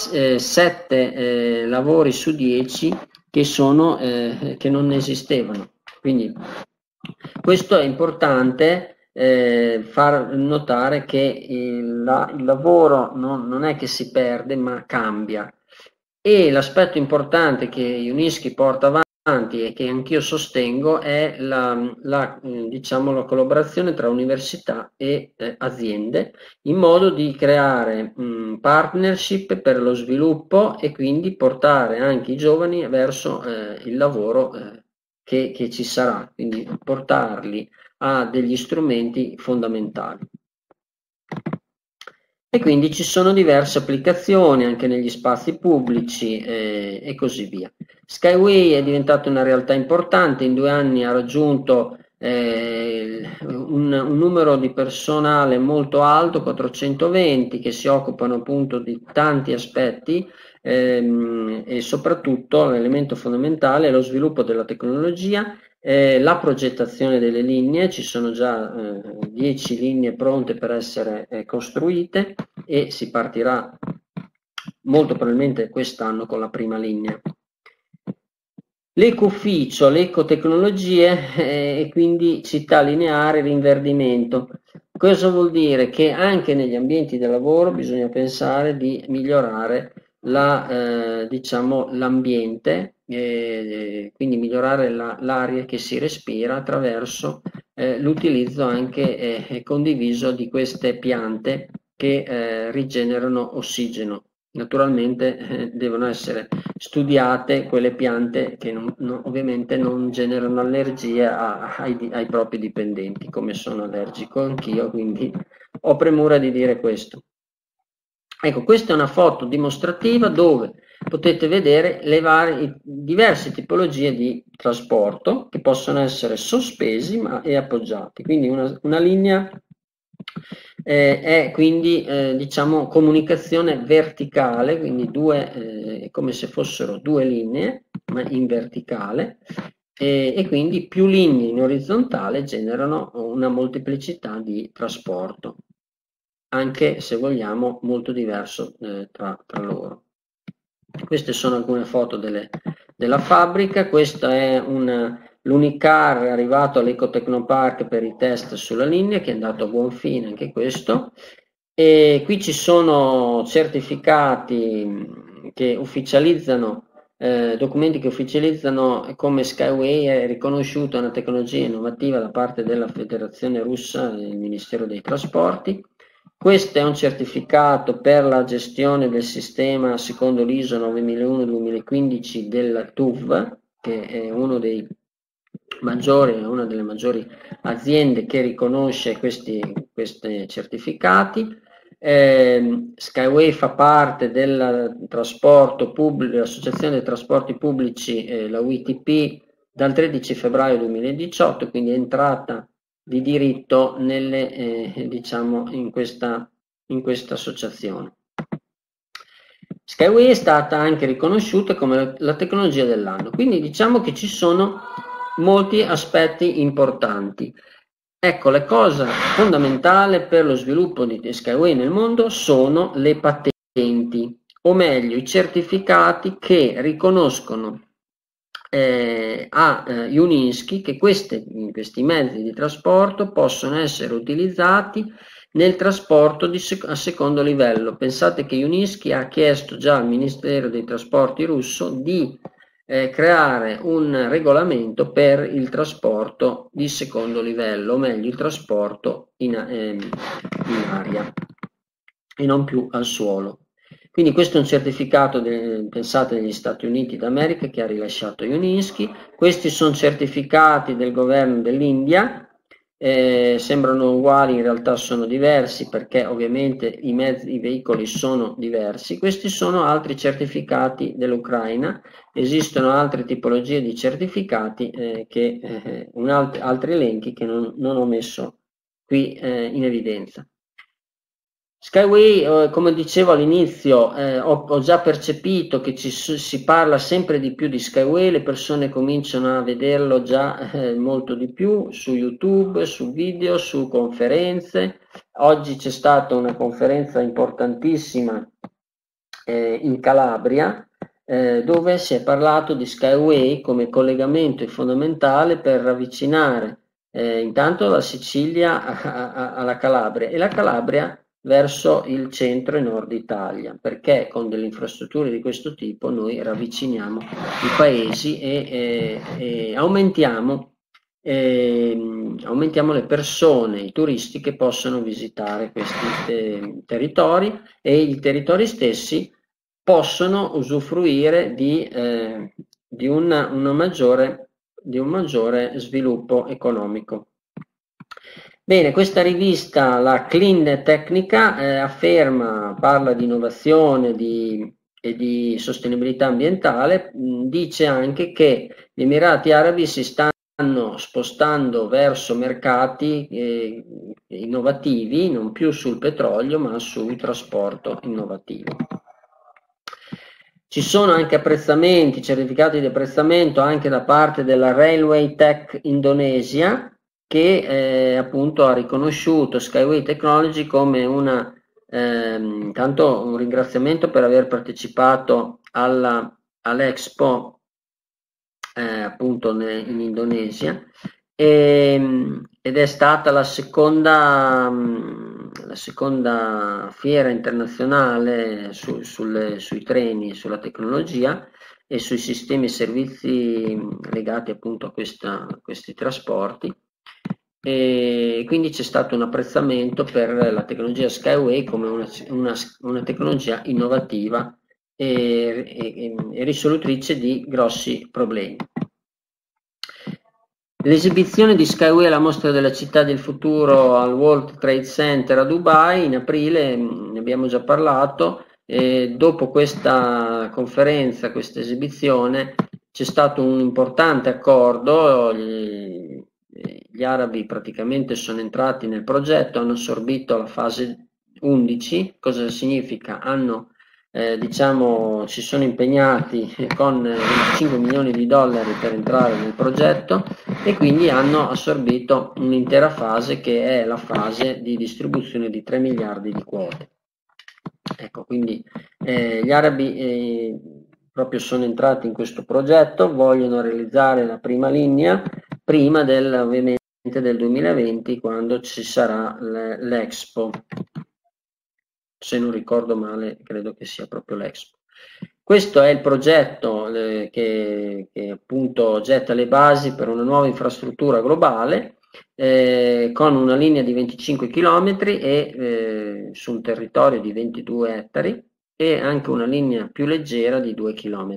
7 lavori su 10 che non esistevano. Quindi questo è importante far notare che il lavoro non è che si perde ma cambia, e l'aspetto importante che Unischi porta avanti e che anch'io sostengo è diciamo, la collaborazione tra università e aziende, in modo di creare partnership per lo sviluppo e quindi portare anche i giovani verso il lavoro che ci sarà, quindi portarli a degli strumenti fondamentali. E quindi ci sono diverse applicazioni anche negli spazi pubblici e così via. Skyway è diventata una realtà importante, in 2 anni ha raggiunto un numero di personale molto alto, 420, che si occupano appunto di tanti aspetti, e soprattutto l'elemento fondamentale è lo sviluppo della tecnologia, la progettazione delle linee. Ci sono già 10 linee pronte per essere costruite e si partirà molto probabilmente quest'anno con la prima linea. L'eco-ufficio, le ecotecnologie e quindi città lineare, rinverdimento. Cosa vuol dire? Che anche negli ambienti del lavoro bisogna pensare di migliorare diciamo, l'ambiente, quindi migliorare l'aria che si respira attraverso l'utilizzo anche condiviso di queste piante che rigenerano ossigeno. Naturalmente devono essere studiate quelle piante che ovviamente non generano allergie ai propri dipendenti, come sono allergico anch'io, quindi ho premura di dire questo. Ecco, questa è una foto dimostrativa dove potete vedere le diverse tipologie di trasporto che possono essere sospesi e appoggiati. Quindi una linea è quindi diciamo comunicazione verticale, quindi come se fossero 2 linee, ma in verticale, e quindi più linee in orizzontale generano una molteplicità di trasporto, anche se vogliamo molto diverso tra loro. Queste sono alcune foto della fabbrica. Questa è l'Unicar arrivato all'Ecotecnopark per i test sulla linea, che è andato a buon fine anche questo, e qui ci sono certificati che ufficializzano, documenti che ufficializzano come Skyway è riconosciuta una tecnologia innovativa da parte della Federazione Russa e del Ministero dei Trasporti. Questo è un certificato per la gestione del sistema secondo l'ISO 9001-2015 della TUV, che è una delle maggiori aziende che riconosce questi certificati. Skyway fa parte del trasporto pubblico, dell'Associazione dei Trasporti Pubblici, la UITP, dal 13 febbraio 2018, quindi è entrata di diritto diciamo in questa associazione. Skyway è stata anche riconosciuta come la tecnologia dell'anno, quindi diciamo che ci sono molti aspetti importanti. Ecco, la cosa fondamentale per lo sviluppo di Skyway nel mondo sono le patenti, o meglio i certificati che riconoscono a Unischi che questi mezzi di trasporto possono essere utilizzati nel trasporto a secondo livello. Pensate che Unischi ha chiesto già al Ministero dei Trasporti russo di creare un regolamento per il trasporto di secondo livello, o meglio il trasporto in aria e non più al suolo. Quindi questo è un certificato, pensate, degli Stati Uniti d'America che ha rilasciato Unischi. Questi sono certificati del governo dell'India, sembrano uguali, in realtà sono diversi perché ovviamente i veicoli sono diversi. Questi sono altri certificati dell'Ucraina, esistono altre tipologie di certificati, altri elenchi che non ho messo qui in evidenza. Skyway, come dicevo all'inizio, ho già percepito che si parla sempre di più di Skyway, le persone cominciano a vederlo già molto di più su YouTube, su video, su conferenze. Oggi c'è stata una conferenza importantissima in Calabria, dove si è parlato di Skyway come collegamento fondamentale per avvicinare intanto la Sicilia alla Calabria e la Calabria verso il centro e nord Italia, perché con delle infrastrutture di questo tipo noi ravviciniamo i paesi e aumentiamo le persone, i turisti che possono visitare questi territori, e i territori stessi possono usufruire di un maggiore sviluppo economico. Bene, questa rivista, la Clean Tecnica, parla di innovazione e di sostenibilità ambientale, dice anche che gli Emirati Arabi si stanno spostando verso mercati innovativi, non più sul petrolio ma sul trasporto innovativo. Ci sono anche apprezzamenti, certificati di apprezzamento anche da parte della Railway Tech Indonesia, che appunto ha riconosciuto Skyway Technology come tanto un ringraziamento per aver partecipato all'Expo appunto in Indonesia, ed è stata la seconda fiera internazionale sui treni, sulla tecnologia e sui sistemi e servizi legati appunto a questi trasporti. E quindi c'è stato un apprezzamento per la tecnologia Skyway come una tecnologia innovativa e risolutrice di grossi problemi. L'esibizione di Skyway alla Mostra della Città del Futuro al World Trade Center a Dubai in aprile, ne abbiamo già parlato, e dopo questa conferenza, questa esibizione, c'è stato un importante accordo. Gli arabi praticamente sono entrati nel progetto, hanno assorbito la fase 11. Cosa significa? Si sono impegnati con 25 milioni di dollari per entrare nel progetto e quindi hanno assorbito un'intera fase, che è la fase di distribuzione di 3 miliardi di quote. Ecco, quindi gli arabi proprio sono entrati in questo progetto, vogliono realizzare la prima linea prima ovviamente del 2020, quando ci sarà l'Expo. Se non ricordo male, credo che sia proprio l'Expo. Questo è il progetto che appunto getta le basi per una nuova infrastruttura globale, con una linea di 25 km su un territorio di 22 ettari e anche una linea più leggera di 2 km.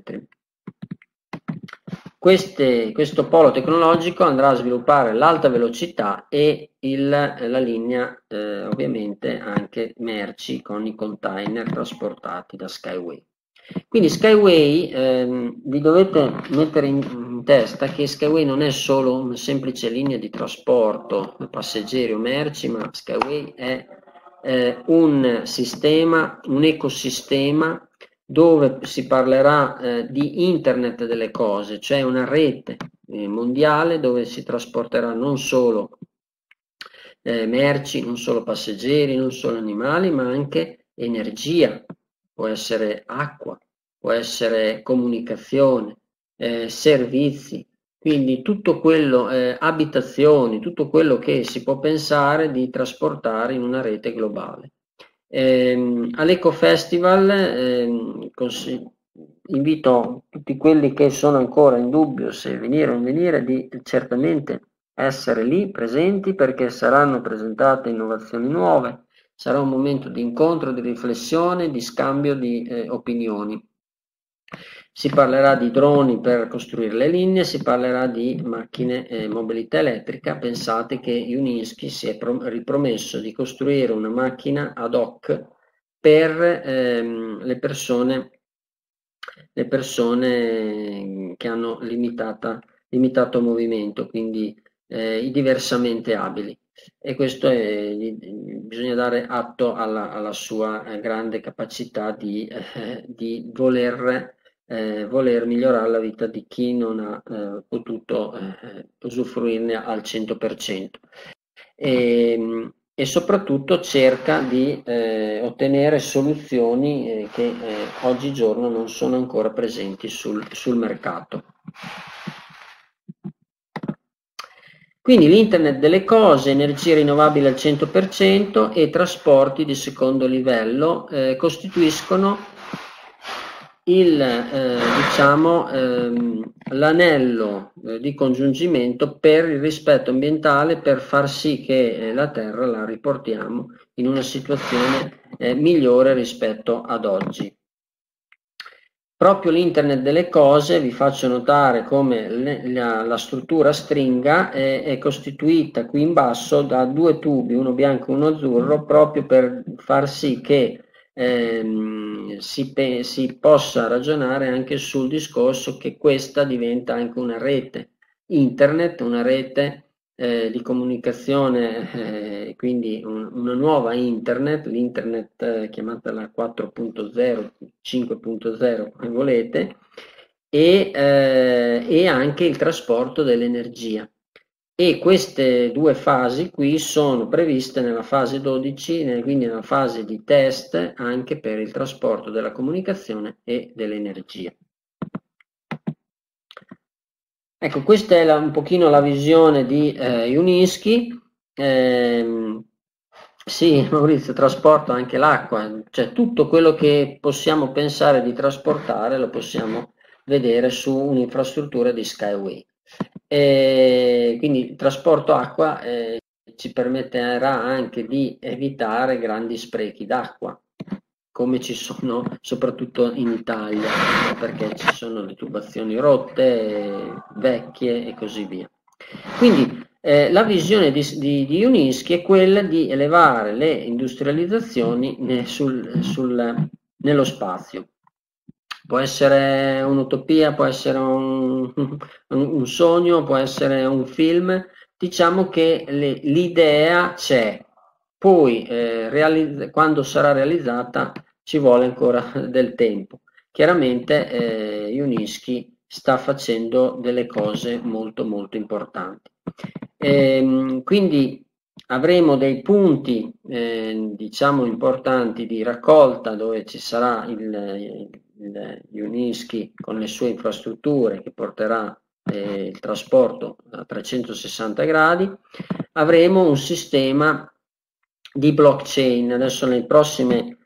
Questo polo tecnologico andrà a sviluppare l'alta velocità e la linea, ovviamente anche merci con i container trasportati da Skyway. Quindi Skyway, vi dovete mettere in testa che Skyway non è solo una semplice linea di trasporto passeggeri o merci, ma Skyway è un sistema, un ecosistema dove si parlerà di internet delle cose, cioè una rete mondiale dove si trasporterà non solo merci, non solo passeggeri, non solo animali, ma anche energia, può essere acqua, può essere comunicazione, servizi, quindi tutto quello, abitazioni, tutto quello che si può pensare di trasportare in una rete globale. All'Eco Festival invito tutti quelli che sono ancora in dubbio se venire o non venire di certamente essere lì presenti, perché saranno presentate innovazioni nuove, sarà un momento di incontro, di riflessione, di scambio di opinioni. Si parlerà di droni per costruire le linee, si parlerà di macchine e mobilità elettrica. Pensate che Juniski si è ripromesso di costruire una macchina ad hoc per le persone che hanno limitato movimento, quindi i diversamente abili. E questo bisogna dare atto alla sua grande capacità di voler migliorare la vita di chi non ha potuto usufruirne al 100%. E soprattutto cerca di ottenere soluzioni che oggigiorno non sono ancora presenti sul mercato. Quindi l'internet delle cose, energie rinnovabili al 100% e trasporti di secondo livello costituiscono l'anello di congiungimento per il rispetto ambientale, per far sì che la Terra la riportiamo in una situazione migliore rispetto ad oggi. Proprio l'internet delle cose, vi faccio notare come la struttura stringa è costituita qui in basso da due tubi, uno bianco e uno azzurro, proprio per far sì che si possa ragionare anche sul discorso che questa diventa anche una rete internet, una rete di comunicazione, quindi una nuova internet, l'internet chiamatela 4.0, 5.0 come volete, e anche il trasporto dell'energia. E queste due fasi qui sono previste nella fase 12, quindi nella fase di test anche per il trasporto della comunicazione e dell'energia. Ecco, questa è un pochino la visione di Juniski. Sì, Maurizio, trasporta anche l'acqua, cioè tutto quello che possiamo pensare di trasportare lo possiamo vedere su un'infrastruttura di Skyway. Quindi il trasporto acqua ci permetterà anche di evitare grandi sprechi d'acqua, come ci sono soprattutto in Italia, perché ci sono le tubazioni rotte, vecchie e così via. Quindi la visione di Juniski è quella di elevare le industrializzazioni nello spazio. Può essere un'utopia, può essere un sogno, può essere un film. Diciamo che l'idea c'è, poi quando sarà realizzata ci vuole ancora del tempo. Chiaramente Juniski sta facendo delle cose molto molto importanti. Quindi avremo dei punti diciamo importanti di raccolta dove ci sarà il Juniski con le sue infrastrutture che porterà il trasporto a 360 gradi. Avremo un sistema di blockchain. Adesso nei prossimi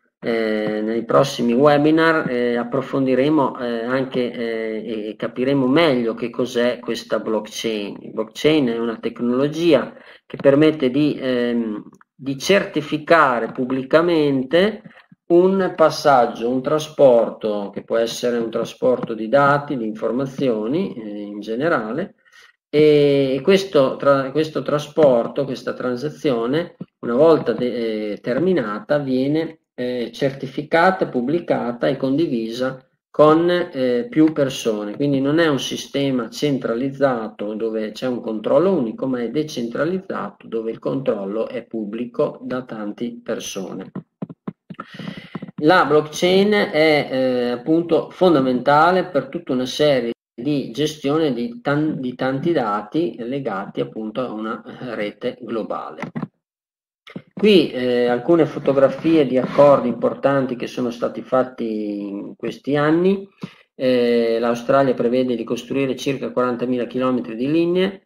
webinar approfondiremo anche e capiremo meglio che cos'è questa blockchain. Il blockchain è una tecnologia che permette di certificare pubblicamente un passaggio, un trasporto, che può essere un trasporto di dati, di informazioni in generale, e questo trasporto, questa transazione, una volta terminata, viene certificata, pubblicata e condivisa con più persone. Quindi non è un sistema centralizzato dove c'è un controllo unico, ma è decentralizzato dove il controllo è pubblico da tante persone. La blockchain è appunto fondamentale per tutta una serie di gestione di tanti dati legati appunto a una rete globale. Qui alcune fotografie di accordi importanti che sono stati fatti in questi anni. L'Australia prevede di costruire circa 40.000 km di linee,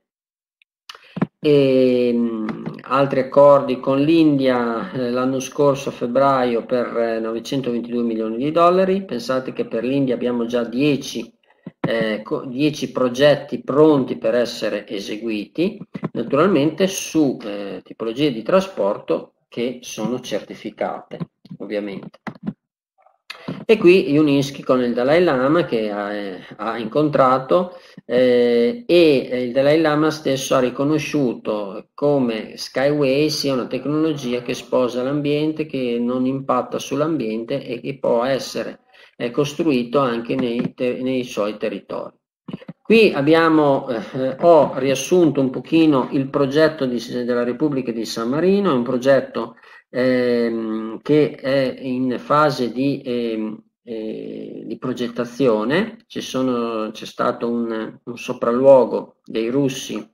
e altri accordi con l'India l'anno scorso a febbraio per 922 milioni di dollari. Pensate che per l'India abbiamo già 10 progetti pronti per essere eseguiti, naturalmente su tipologie di trasporto che sono certificate, ovviamente. E qui Juniski con il Dalai Lama che ha incontrato e il Dalai Lama stesso ha riconosciuto come Skyway sia una tecnologia che sposa l'ambiente, che non impatta sull'ambiente e che può essere costruito anche nei suoi territori. Qui ho riassunto un pochino il progetto della Repubblica di San Marino, è un progetto che è in fase di progettazione. C'è stato un sopralluogo dei russi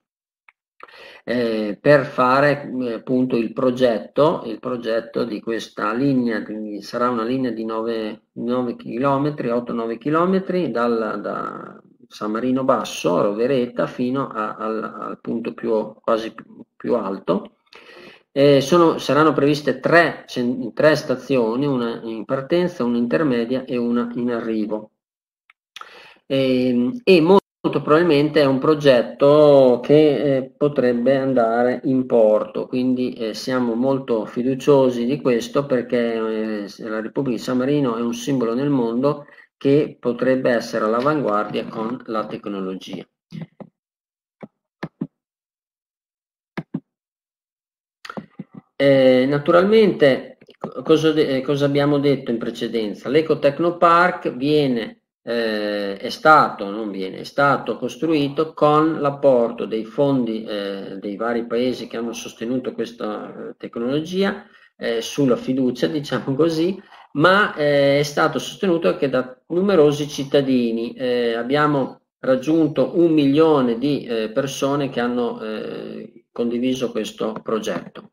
per fare appunto il progetto di questa linea, quindi sarà una linea di 9 km, 8-9 km da San Marino Basso, Rovereta, fino al punto quasi più alto. Saranno previste tre stazioni, una in partenza, una intermedia e una in arrivo. E molto probabilmente è un progetto che potrebbe andare in porto, quindi siamo molto fiduciosi di questo perché la Repubblica di San Marino è un simbolo nel mondo che potrebbe essere all'avanguardia con la tecnologia. Naturalmente, cosa abbiamo detto in precedenza? L'Ecotecnopark è stato costruito con l'apporto dei fondi dei vari paesi che hanno sostenuto questa tecnologia sulla fiducia, diciamo così, ma è stato sostenuto anche da numerosi cittadini. Abbiamo raggiunto 1 milione di persone che hanno condiviso questo progetto.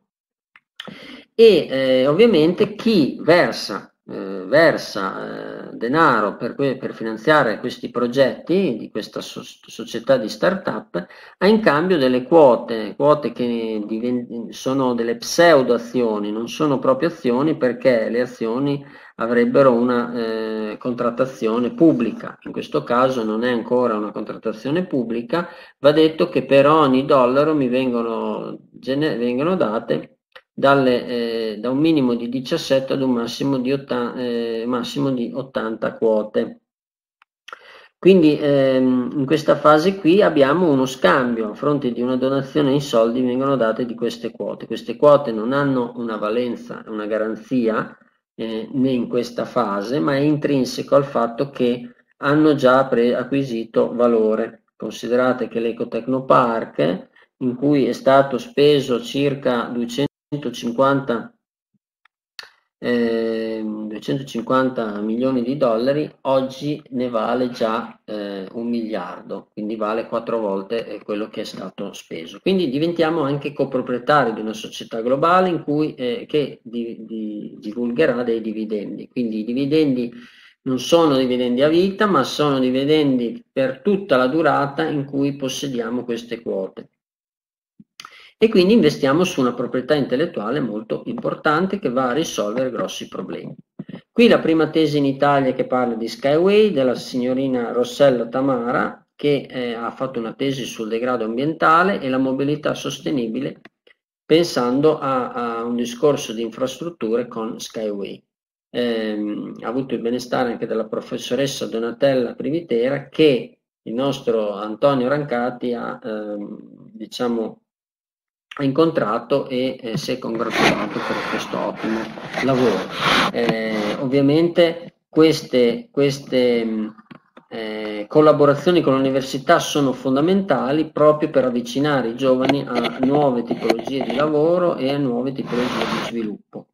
E ovviamente chi versa denaro per finanziare questi progetti di questa società di start-up ha in cambio delle quote che sono delle pseudo azioni, non sono proprio azioni perché le azioni avrebbero una contrattazione pubblica. In questo caso non è ancora una contrattazione pubblica, va detto che per ogni dollaro mi vengono date da un minimo di 17 ad un massimo di 80 quote. Quindi in questa fase qui abbiamo uno scambio, a fronte di una donazione in soldi vengono date di queste quote. Queste quote non hanno una valenza, una garanzia né in questa fase, ma è intrinseco al fatto che hanno già acquisito valore. Considerate che l'Ecotecnopark, in cui è stato speso circa 250 milioni di dollari, oggi ne vale già 1 miliardo, quindi vale 4 volte quello che è stato speso. Quindi diventiamo anche coproprietari di una società globale in cui, che divulgherà dei dividendi. Quindi i dividendi non sono dividendi a vita, ma sono dividendi per tutta la durata in cui possediamo queste quote. E quindi investiamo su una proprietà intellettuale molto importante che va a risolvere grossi problemi. Qui la prima tesi in Italia che parla di Skyway, della signorina Rossella Tamara, che ha fatto una tesi sul degrado ambientale e la mobilità sostenibile, pensando a un discorso di infrastrutture con Skyway. Ha avuto il benestare anche della professoressa Donatella Privitera, che il nostro Antonio Rancati ha incontrato e si è congratulato per questo ottimo lavoro. Ovviamente queste collaborazioni con l'università sono fondamentali proprio per avvicinare i giovani a nuove tipologie di lavoro e a nuove tipologie di sviluppo.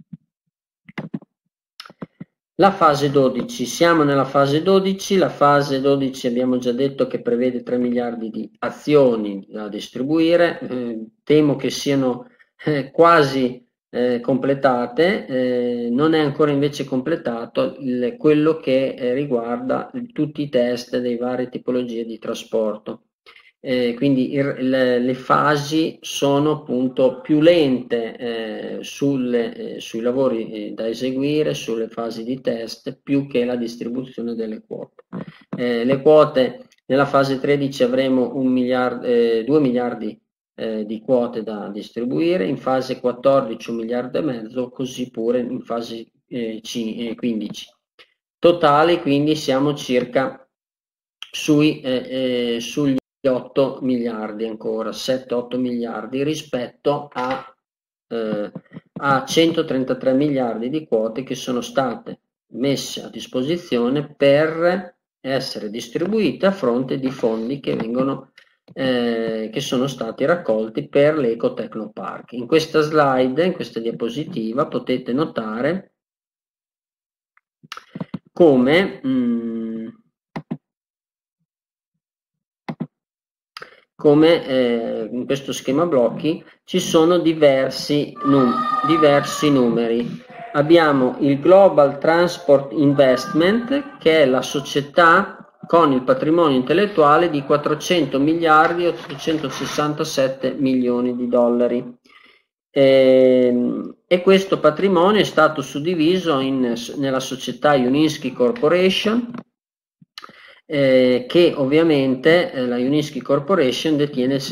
La fase 12, siamo nella fase 12, la fase 12 abbiamo già detto che prevede 3 miliardi di azioni da distribuire, temo che siano quasi completate, non è ancora invece completato quello che riguarda tutti i test dei varie tipologie di trasporto. Quindi le fasi sono appunto più lente sui lavori da eseguire, sulle fasi di test, più che la distribuzione delle quote. Le quote nella fase 13 avremo 2 miliardi di quote da distribuire, in fase 14 1,5 miliardi, così pure in fase 15. totali, quindi siamo circa sugli 8 miliardi ancora, 7-8 miliardi rispetto a 133 miliardi di quote che sono state messe a disposizione per essere distribuite a fronte di fondi che che sono stati raccolti per l'Ecotecnopark. In questa slide, in questa diapositiva, potete notare come in questo schema blocchi ci sono diversi numeri. Abbiamo il Global Transport Investment, che è la società con il patrimonio intellettuale di 400 miliardi e 867 milioni di dollari. E questo patrimonio è stato suddiviso nella società Uninsky Corporation, che ovviamente la Uninsky Corporation detiene il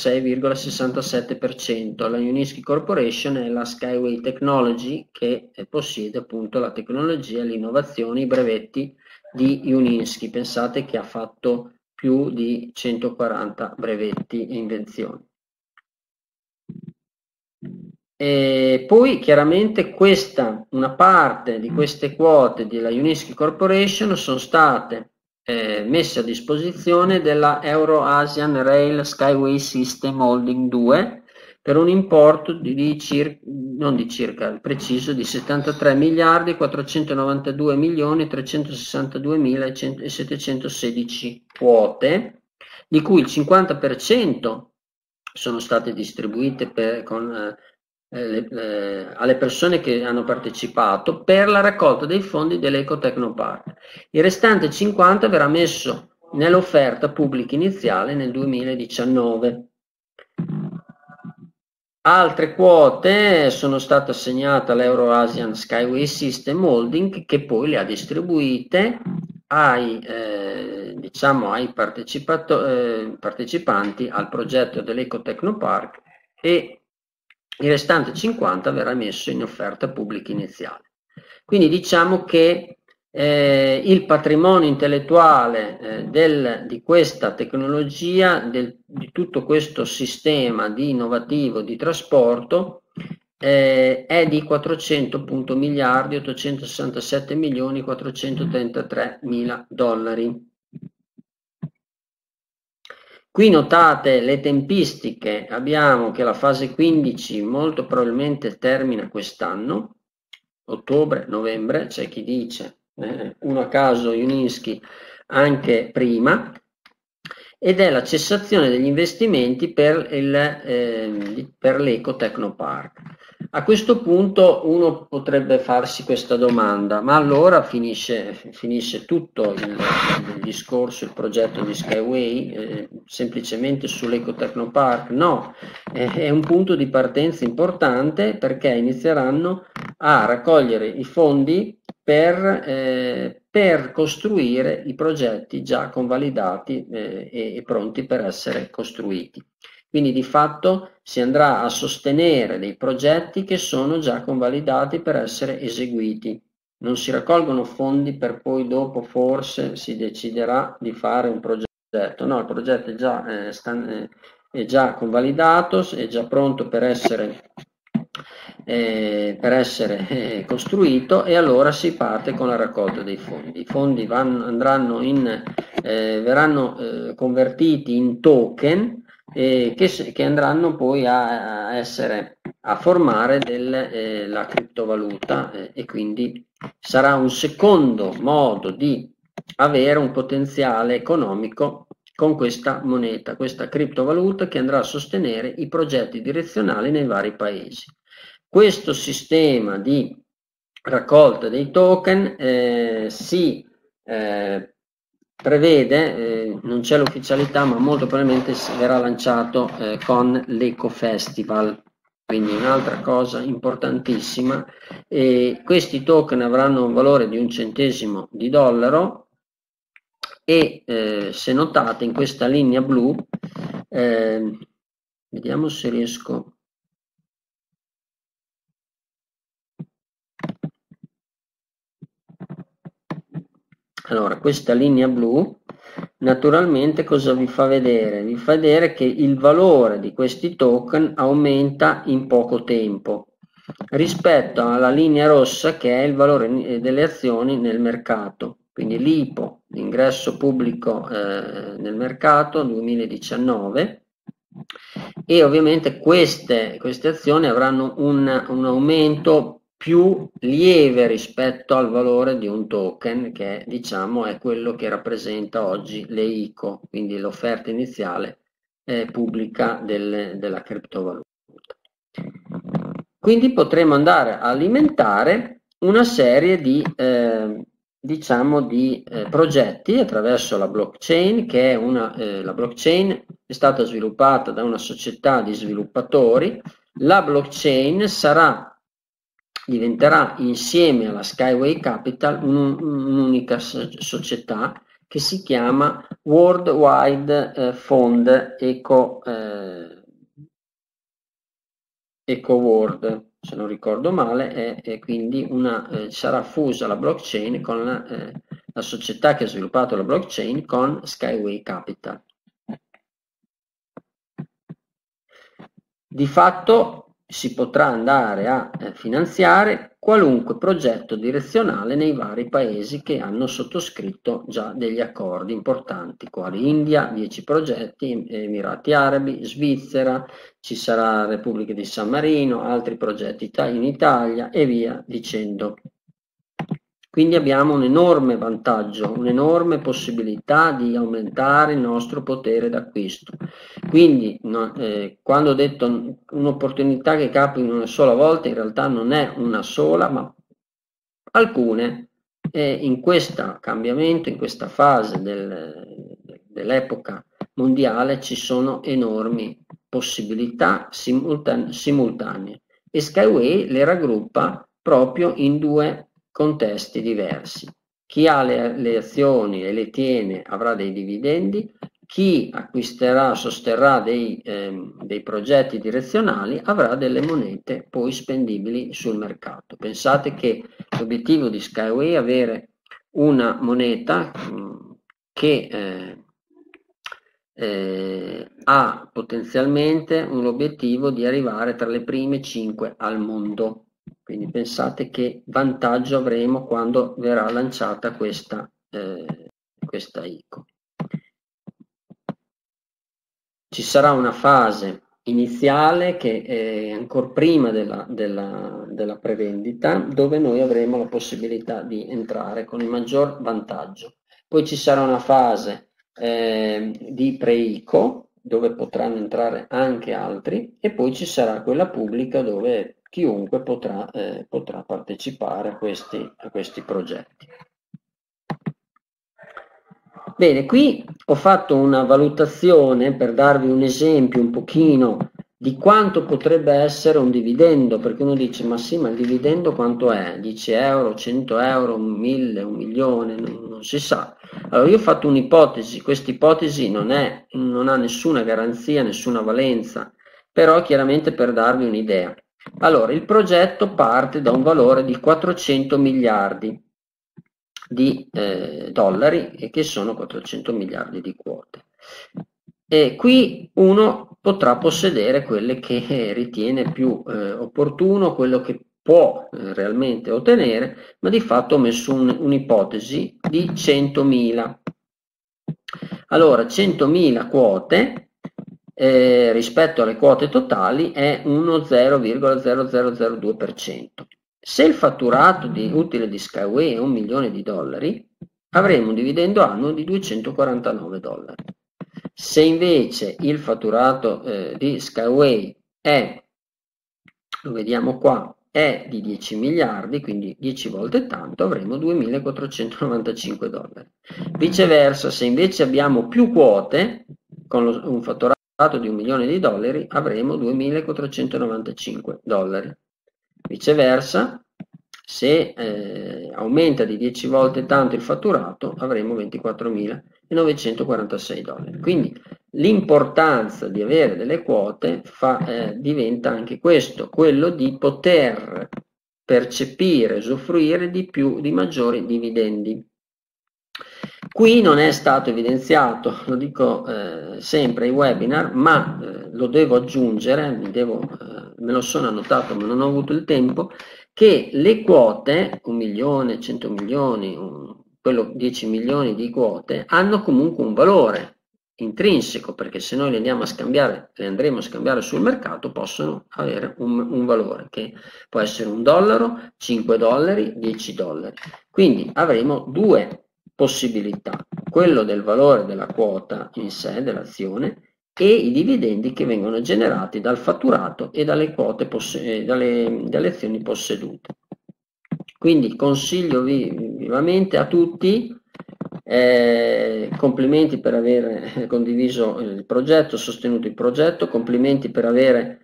66,67%. La Uninsky Corporation è la Skyway Technology che possiede appunto la tecnologia, l'innovazione, i brevetti di Uninsky. Pensate che ha fatto più di 140 brevetti e invenzioni. E poi chiaramente una parte di queste quote della Uninsky Corporation sono state messe a disposizione della Euro-Asian Rail Skyway System Holding 2 per un importo non di circa, preciso, di 73 miliardi 492 milioni 362 mila e 716 quote, di cui il 50% sono state distribuite alle persone che hanno partecipato per la raccolta dei fondi dell'Ecotecnopark. Il restante 50 verrà messo nell'offerta pubblica iniziale nel 2019. Altre quote sono state assegnate all'Euro-Asian Skyway System Holding, che poi le ha distribuite ai partecipanti al progetto dell'Ecotecnopark, e il restante 50 verrà messo in offerta pubblica iniziale. Quindi diciamo che il patrimonio intellettuale di questa tecnologia, di tutto questo sistema di innovativo di trasporto, è di 400 miliardi 867 milioni 433 mila dollari. Qui notate le tempistiche, abbiamo che la fase 15 molto probabilmente termina quest'anno, ottobre, novembre, c'è chi dice, uno a caso Uninsky anche prima, ed è la cessazione degli investimenti per l'Ecotecnopark. A questo punto uno potrebbe farsi questa domanda: ma allora finisce tutto il discorso, il progetto di Skyway semplicemente sull'Ecotecnopark? No, è un punto di partenza importante, perché inizieranno a raccogliere i fondi per costruire i progetti già convalidati e pronti per essere costruiti. Quindi di fatto si andrà a sostenere dei progetti che sono già convalidati per essere eseguiti. Non si raccolgono fondi per poi dopo forse si deciderà di fare un progetto. No, il progetto è già convalidato, è già pronto per essere costruito, e allora si parte con la raccolta dei fondi. I fondi verranno convertiti in token che andranno poi a formare la criptovaluta, e quindi sarà un secondo modo di avere un potenziale economico con questa moneta, questa criptovaluta, che andrà a sostenere i progetti direzionali nei vari paesi. Questo sistema di raccolta dei token si prevede, non c'è l'ufficialità, ma molto probabilmente verrà lanciato con l'Eco Festival, quindi un'altra cosa importantissima. Questi token avranno un valore di $1 e se notate in questa linea blu, vediamo se riesco. Allora, questa linea blu naturalmente cosa vi fa vedere? Vi fa vedere che il valore di questi token aumenta in poco tempo rispetto alla linea rossa che è il valore delle azioni nel mercato. Quindi l'IPO, l'ingresso pubblico nel mercato 2019, e ovviamente queste azioni avranno un aumento più lieve rispetto al valore di un token che diciamo è quello che rappresenta oggi le ICO, quindi l'offerta iniziale pubblica della criptovaluta. Quindi potremo andare a alimentare una serie di diciamo di progetti attraverso la blockchain, che è la blockchain è stata sviluppata da una società di sviluppatori. La blockchain diventerà insieme alla Skyway Capital un'unica società che si chiama Worldwide Fund EcoWorld, se non ricordo male, e quindi sarà fusa la blockchain con la società che ha sviluppato la blockchain con Skyway Capital. Di fatto si potrà andare a finanziare qualunque progetto direzionale nei vari paesi che hanno sottoscritto già degli accordi importanti, quali India, 10 progetti, Emirati Arabi, Svizzera, ci sarà Repubblica di San Marino, altri progetti in Italia e via dicendo. Quindi abbiamo un enorme vantaggio, un'enorme possibilità di aumentare il nostro potere d'acquisto. Quindi quando ho detto un'opportunità che capita in una sola volta, in realtà non è una sola, ma alcune. In questo cambiamento, in questa fase dell'epoca mondiale ci sono enormi possibilità simultanee e Skyway le raggruppa proprio in due contesti diversi. Chi ha le azioni e le tiene avrà dei dividendi, chi acquisterà, sosterrà dei progetti direzionali avrà delle monete poi spendibili sul mercato. Pensate che l'obiettivo di Skyway è avere una moneta che ha potenzialmente un obiettivo di arrivare tra le prime 5 al mondo. Quindi pensate che vantaggio avremo quando verrà lanciata questa ICO. Ci sarà una fase iniziale che è ancora prima della prevendita, dove noi avremo la possibilità di entrare con il maggior vantaggio. Poi ci sarà una fase di pre-ICO, dove potranno entrare anche altri, e poi ci sarà quella pubblica dove chiunque potrà partecipare a questi progetti. Bene, qui ho fatto una valutazione per darvi un esempio un pochino di quanto potrebbe essere un dividendo, perché uno dice ma sì, ma il dividendo quanto è? 10 euro, 100 euro, 1000, 1 milione, non si sa. Allora io ho fatto un'ipotesi, questa ipotesi non ha nessuna garanzia, nessuna valenza, però chiaramente per darvi un'idea. Allora, il progetto parte da un valore di 400 miliardi di dollari, e che sono 400 miliardi di quote. E qui uno potrà possedere quelle che ritiene più opportuno, quello che può realmente ottenere, ma di fatto ho messo un'ipotesi di 100.000. Allora, 100.000 quote rispetto alle quote totali è uno 0,0002%. Se il fatturato utile di Skyway è $1 milione, avremo un dividendo annuo di $249. Se invece il fatturato di Skyway lo vediamo qua, è di 10 miliardi, quindi 10 volte tanto, avremo $2.495. Viceversa, se invece abbiamo più quote, con un fatturato di $1 milione, avremo $2.495. Viceversa, se aumenta di 10 volte tanto il fatturato, avremo $24.946. Quindi l'importanza di avere delle quote diventa anche questo, quello di poter percepire, usufruire di maggiori dividendi. Qui non è stato evidenziato, lo dico sempre ai webinar, ma lo devo aggiungere, me lo sono annotato ma non ho avuto il tempo, che le quote, 1 milione, 100 milioni, 10 milioni di quote, hanno comunque un valore intrinseco, perché se noi le andremo a scambiare sul mercato, possono avere un valore che può essere $1, $5, $10. Quindi avremo due possibilità, quello del valore della quota in sé, dell'azione, e i dividendi che vengono generati dal fatturato e dalle quote dalle azioni possedute. Quindi consiglio vivamente a tutti, complimenti per aver condiviso il progetto, sostenuto il progetto, complimenti per avere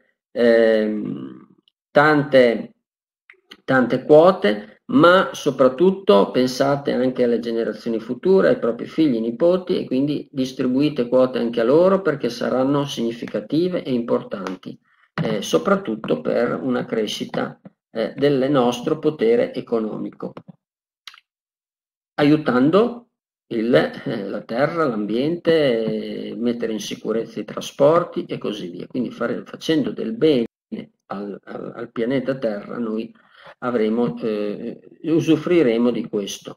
tante quote, ma soprattutto pensate anche alle generazioni future, ai propri figli e nipoti, e quindi distribuite quote anche a loro, perché saranno significative e importanti, soprattutto per una crescita del nostro potere economico, aiutando la terra, l'ambiente, mettere in sicurezza i trasporti e così via. Quindi facendo del bene al pianeta Terra, noi usufruiremo di questo.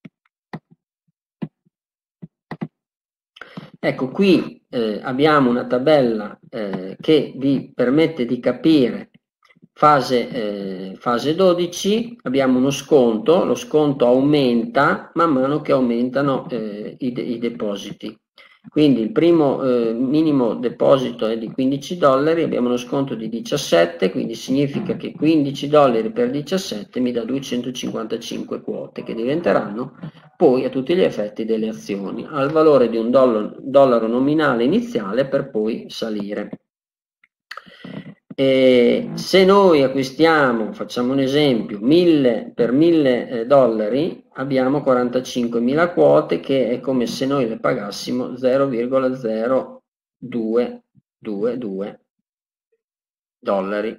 Ecco, qui abbiamo una tabella che vi permette di capire fase 12, abbiamo uno sconto, lo sconto aumenta man mano che aumentano i depositi. Quindi il primo minimo deposito è di $15, abbiamo uno sconto di 17, quindi significa che $15 per 17 mi dà 255 quote, che diventeranno poi a tutti gli effetti delle azioni, al valore di $1 nominale iniziale, per poi salire. E se noi acquistiamo, facciamo un esempio, per $1.000 abbiamo 45.000 quote, che è come se noi le pagassimo 0,0222 dollari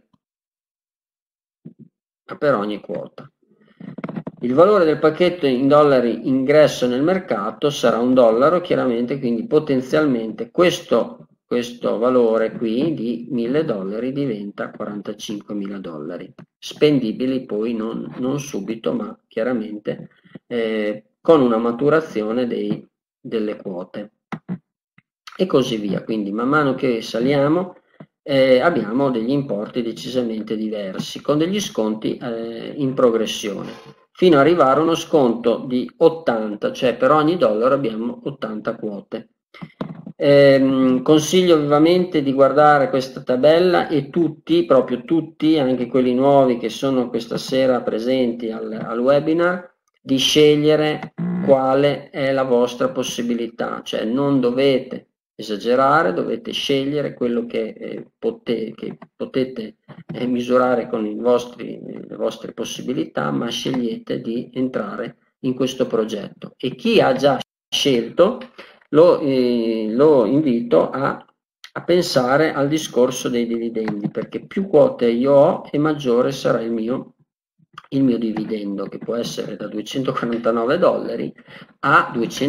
per ogni quota. Il valore del pacchetto in dollari ingresso nel mercato sarà $1, chiaramente, quindi potenzialmente questo valore qui di $1.000 diventa $45.000, spendibili poi non subito, ma chiaramente con una maturazione delle quote e così via. Quindi man mano che saliamo abbiamo degli importi decisamente diversi, con degli sconti in progressione, fino ad arrivare a uno sconto di 80, cioè per ogni dollaro abbiamo 80 quote. Consiglio vivamente di guardare questa tabella, e proprio tutti, anche quelli nuovi che sono questa sera presenti al webinar, di scegliere quale è la vostra possibilità, cioè non dovete esagerare, dovete scegliere quello che potete misurare con le vostre possibilità, ma scegliete di entrare in questo progetto. E chi ha già scelto lo invito a pensare al discorso dei dividendi, perché più quote io ho e maggiore sarà il mio dividendo, che può essere da $249 a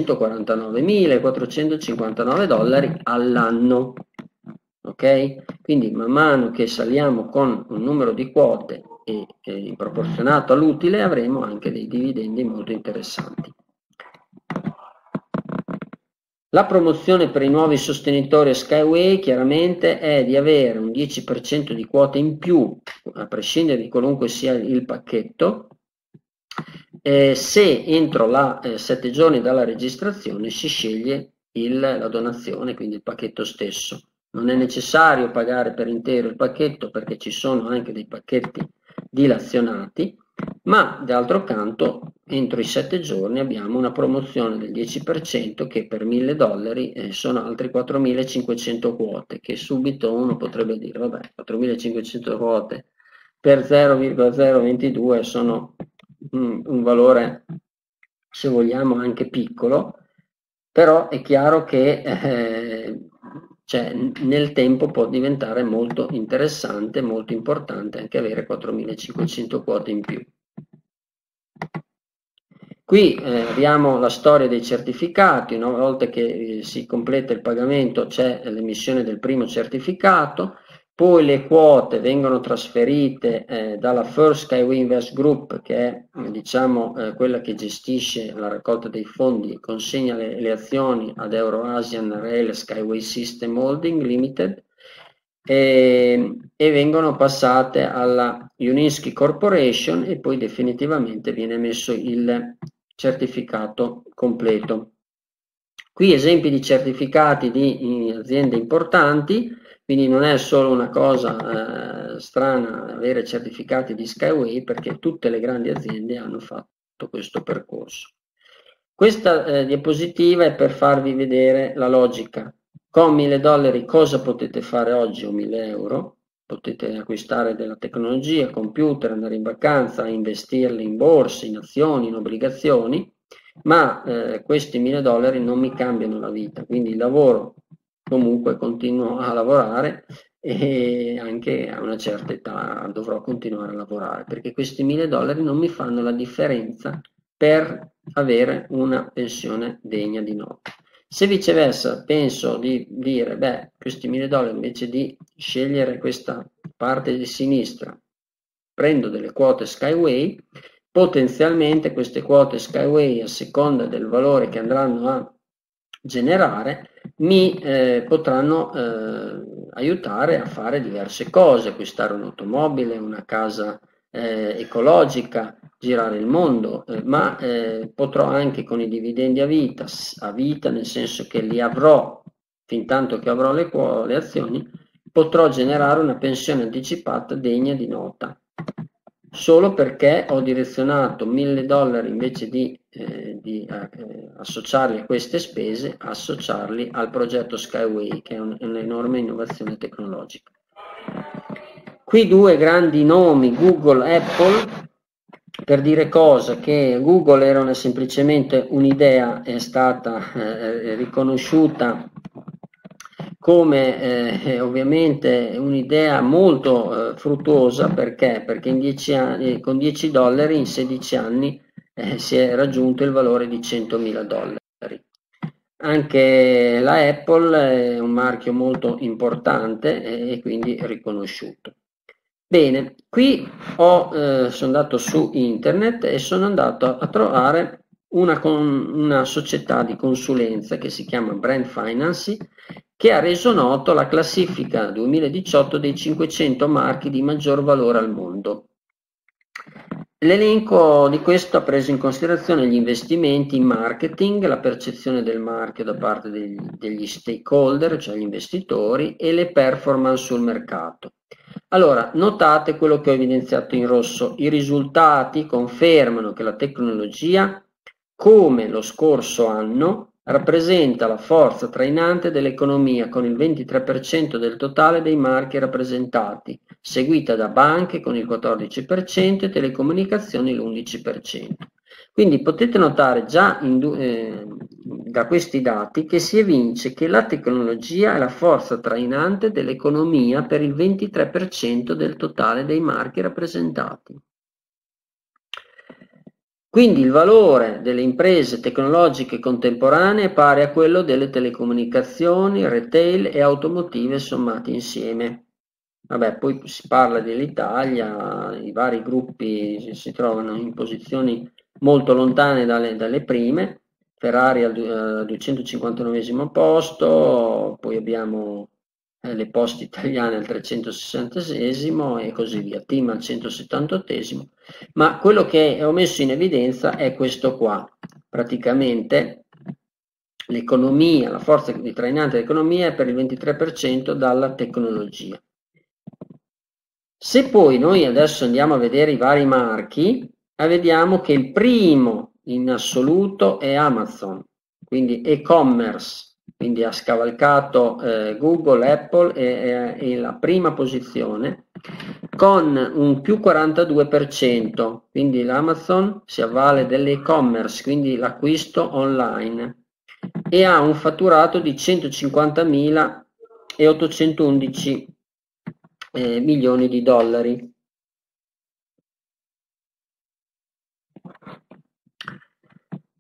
$249.459 all'anno. Ok? Quindi man mano che saliamo con un numero di quote e proporzionato all'utile, avremo anche dei dividendi molto interessanti. La promozione per i nuovi sostenitori a Skyway chiaramente è di avere un 10% di quote in più, a prescindere di qualunque sia il pacchetto, se entro 7 giorni dalla registrazione si sceglie la donazione, quindi il pacchetto stesso. Non è necessario pagare per intero il pacchetto, perché ci sono anche dei pacchetti dilazionati, ma d'altro canto entro i 7 giorni abbiamo una promozione del 10%, che per $1.000 sono altri 4.500 quote, che subito uno potrebbe dire vabbè, 4.500 quote per 0,022 sono un valore, se vogliamo, anche piccolo, però è chiaro che nel tempo può diventare molto interessante, molto importante anche avere 4.500 quote in più. Qui abbiamo la storia dei certificati. Una volta che si completa il pagamento c'è l'emissione del primo certificato, poi le quote vengono trasferite dalla First Skyway Invest Group, che è diciamo, quella che gestisce la raccolta dei fondi, consegna le azioni ad Euro-Asian Rail Skyway System Holding Limited, e vengono passate alla Uninsky Corporation e poi definitivamente viene emesso il certificato completo. Qui esempi di certificati di aziende importanti, quindi non è solo una cosa strana avere certificati di Skyway, perché tutte le grandi aziende hanno fatto questo percorso. Questa diapositiva è per farvi vedere la logica. Con $1000 cosa potete fare oggi o 1000 euro? Potete acquistare della tecnologia, computer, andare in vacanza, investirli in borse, in azioni, in obbligazioni, ma questi $1000 non mi cambiano la vita, quindi lavoro, comunque continuo a lavorare e anche a una certa età dovrò continuare a lavorare, perché questi $1000 non mi fanno la differenza per avere una pensione degna di nota. Se viceversa penso di dire, beh, questi $1000 invece di scegliere questa parte di sinistra, prendo delle quote Skyway, potenzialmente queste quote Skyway, a seconda del valore che andranno a generare, mi potranno aiutare a fare diverse cose, acquistare un'automobile, una casa ecologica, girare il mondo, ma potrò anche con i dividendi a vita, nel senso che li avrò fin tanto che avrò le azioni, potrò generare una pensione anticipata degna di nota, solo perché ho direzionato $1000 invece di associarli a queste spese, associarli al progetto Skyway, che è un'enorme innovazione tecnologica. Qui due grandi nomi, Google e Apple, per dire cosa? Che Google era semplicemente un'idea, è stata riconosciuta come ovviamente un'idea molto fruttuosa. Perché? Perché in 10 anni, con $10 in 16 anni si è raggiunto il valore di $100.000. Anche la Apple è un marchio molto importante e quindi riconosciuto. Bene, qui sono andato su internet e sono andato a trovare una società di consulenza che si chiama Brand Finance, che ha reso noto la classifica 2018 dei 500 marchi di maggior valore al mondo. L'elenco di questo ha preso in considerazione gli investimenti in marketing, la percezione del marchio da parte degli stakeholder, cioè gli investitori, e le performance sul mercato. Allora, notate quello che ho evidenziato in rosso. I risultati confermano che la tecnologia, come lo scorso anno, rappresenta la forza trainante dell'economia con il 23% del totale dei marchi rappresentati, seguita da banche con il 14% e telecomunicazioni l'11%. Quindi potete notare già da questi dati che si evince che la tecnologia è la forza trainante dell'economia per il 23% del totale dei marchi rappresentati. Quindi il valore delle imprese tecnologiche contemporanee è pari a quello delle telecomunicazioni, retail e automotive sommati insieme. Vabbè, poi si parla dell'Italia, i vari gruppi si trovano in posizioni molto lontane dalle prime. Ferrari al 259 posto, poi abbiamo le Poste Italiane al 366 e così via, Team al 178, ma quello che ho messo in evidenza è questo qua. Praticamente l'economia, la forza trainante dell'economia è per il 23% dalla tecnologia. Se poi noi adesso andiamo a vedere i vari marchi, vediamo che il primo in assoluto è Amazon, quindi e-commerce, quindi ha scavalcato Google, Apple e è la prima posizione con un più 42%, quindi l'Amazon si avvale dell'e-commerce, quindi l'acquisto online, e ha un fatturato di 150.811 milioni di dollari.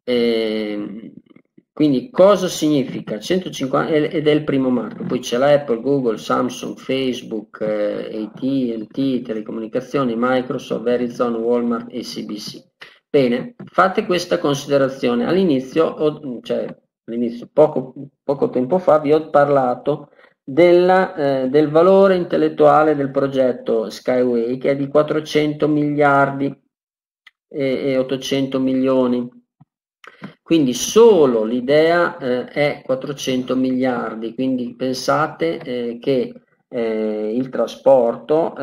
Quindi cosa significa? 150 ed è il primo marchio, poi c'è la Apple, Google, Samsung, Facebook, AT&T, Telecomunicazioni, Microsoft, Verizon, Walmart e CBC. Bene, fate questa considerazione. All'inizio, poco tempo fa, vi ho parlato del valore intellettuale del progetto Skyway, che è di 400 miliardi e 800 milioni. Quindi solo l'idea è 400 miliardi, quindi pensate che il trasporto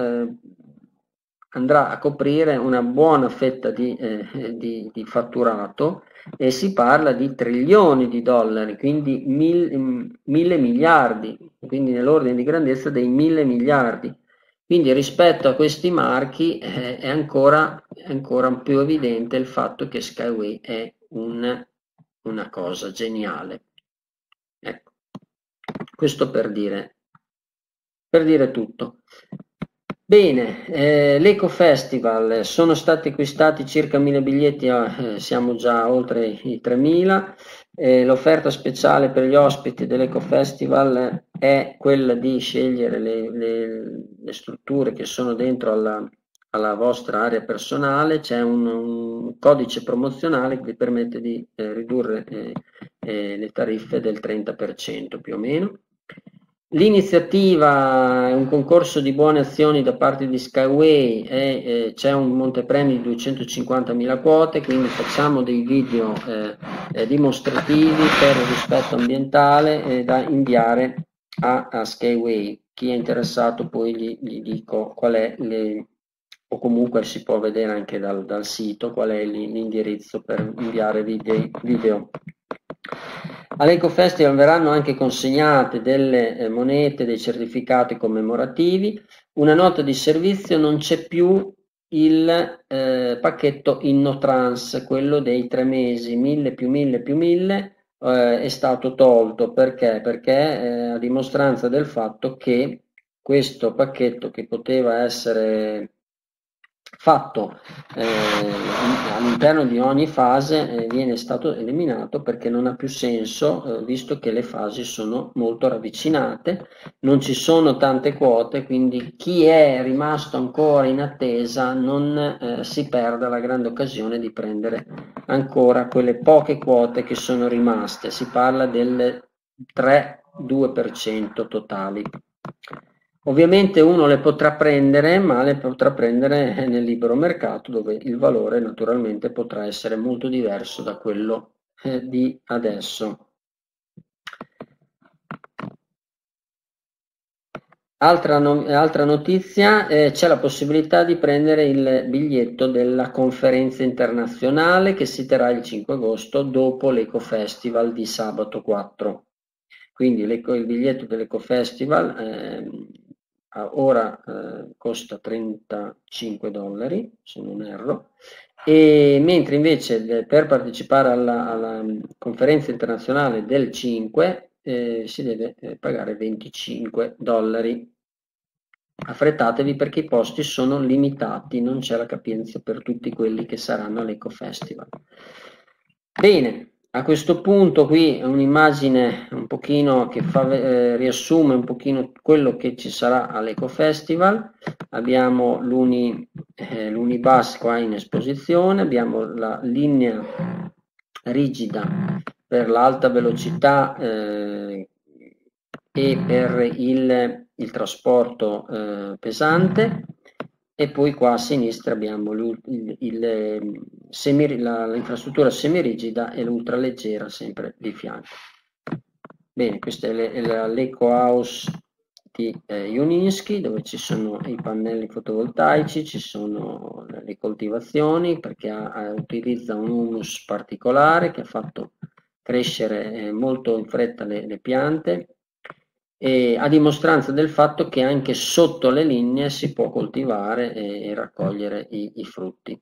andrà a coprire una buona fetta di fatturato, e si parla di trilioni di dollari, quindi mille miliardi, quindi nell'ordine di grandezza dei 1000 miliardi. Quindi rispetto a questi marchi è ancora più evidente il fatto che Skyway è una cosa geniale. Ecco, questo per dire tutto. Bene, l'Eco Festival, sono stati acquistati circa 1000 biglietti, siamo già oltre i 3000. L'offerta speciale per gli ospiti dell'Eco Festival è quella di scegliere le strutture che sono dentro alla vostra area personale. C'è un codice promozionale che vi permette di ridurre le tariffe del 30% più o meno. L'iniziativa è un concorso di buone azioni da parte di Skyway e c'è un montepremi di 250.000 quote, quindi facciamo dei video dimostrativi per il rispetto ambientale da inviare a Skyway. Chi è interessato poi gli dico qual è, o comunque si può vedere anche dal sito qual è l'indirizzo per inviare video. All'Eco Festival verranno anche consegnate delle monete, dei certificati commemorativi. Una nota di servizio: non c'è più il pacchetto InnoTrans, quello dei 3 mesi, 1000 più 1000 più 1000, è stato tolto. Perché? Perché a dimostranza del fatto che questo pacchetto, che poteva essere fatto all'interno di ogni fase, viene stato eliminato perché non ha più senso, visto che le fasi sono molto ravvicinate, non ci sono tante quote, quindi chi è rimasto ancora in attesa non si perda la grande occasione di prendere ancora quelle poche quote che sono rimaste. Si parla del 3-2% totali. Ovviamente uno le potrà prendere, ma le potrà prendere nel libero mercato, dove il valore naturalmente potrà essere molto diverso da quello di adesso. Altra notizia, c'è la possibilità di prendere il biglietto della conferenza internazionale che si terrà il 5 agosto dopo l'Eco Festival di sabato 4. Quindi il biglietto dell'Eco Festival ora costa $35, se non erro, e mentre invece per partecipare alla conferenza internazionale del 5 si deve pagare $25. Affrettatevi perché i posti sono limitati, non c'è la capienza per tutti quelli che saranno all'Eco Festival. Bene. A questo punto qui è un'immagine un pochino che riassume un pochino quello che ci sarà all'Eco Festival. Abbiamo l'Unibus qua in esposizione, abbiamo la linea rigida per l'alta velocità e per il trasporto pesante. E poi qua a sinistra abbiamo l'infrastruttura semirigida e l'ultraleggera sempre di fianco. Bene, questa è l'Eco House di Juniński, dove ci sono i pannelli fotovoltaici, ci sono le coltivazioni, perché utilizza un humus particolare che ha fatto crescere molto in fretta le piante, e a dimostranza del fatto che anche sotto le linee si può coltivare e raccogliere i frutti.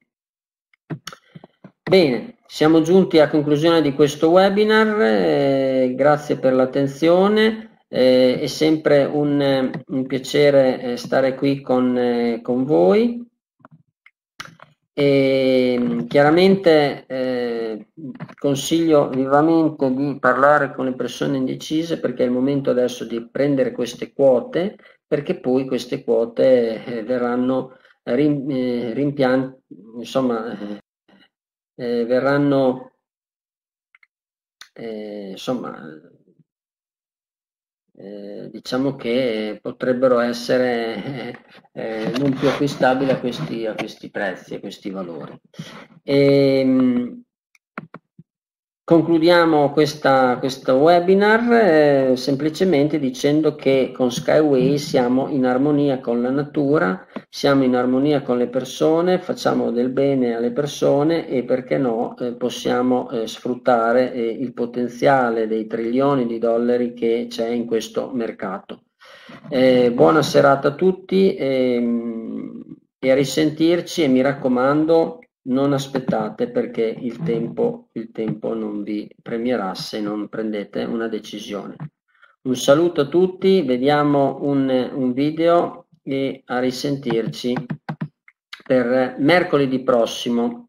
Bene, siamo giunti a conclusione di questo webinar, grazie per l'attenzione, è sempre un piacere stare qui con voi. E chiaramente consiglio vivamente di parlare con le persone indecise, perché è il momento adesso di prendere queste quote, perché poi queste quote verranno insomma, verranno insomma, diciamo che potrebbero essere non più acquistabili a questi prezzi, a questi valori. Concludiamo questo webinar semplicemente dicendo che con Skyway siamo in armonia con la natura, siamo in armonia con le persone, facciamo del bene alle persone e perché no possiamo sfruttare il potenziale dei trilioni di dollari che c'è in questo mercato. Buona serata a tutti e a risentirci, e mi raccomando, non aspettate, perché il tempo non vi premierà se non prendete una decisione. Un saluto a tutti, vediamo un video e a risentirci per mercoledì prossimo.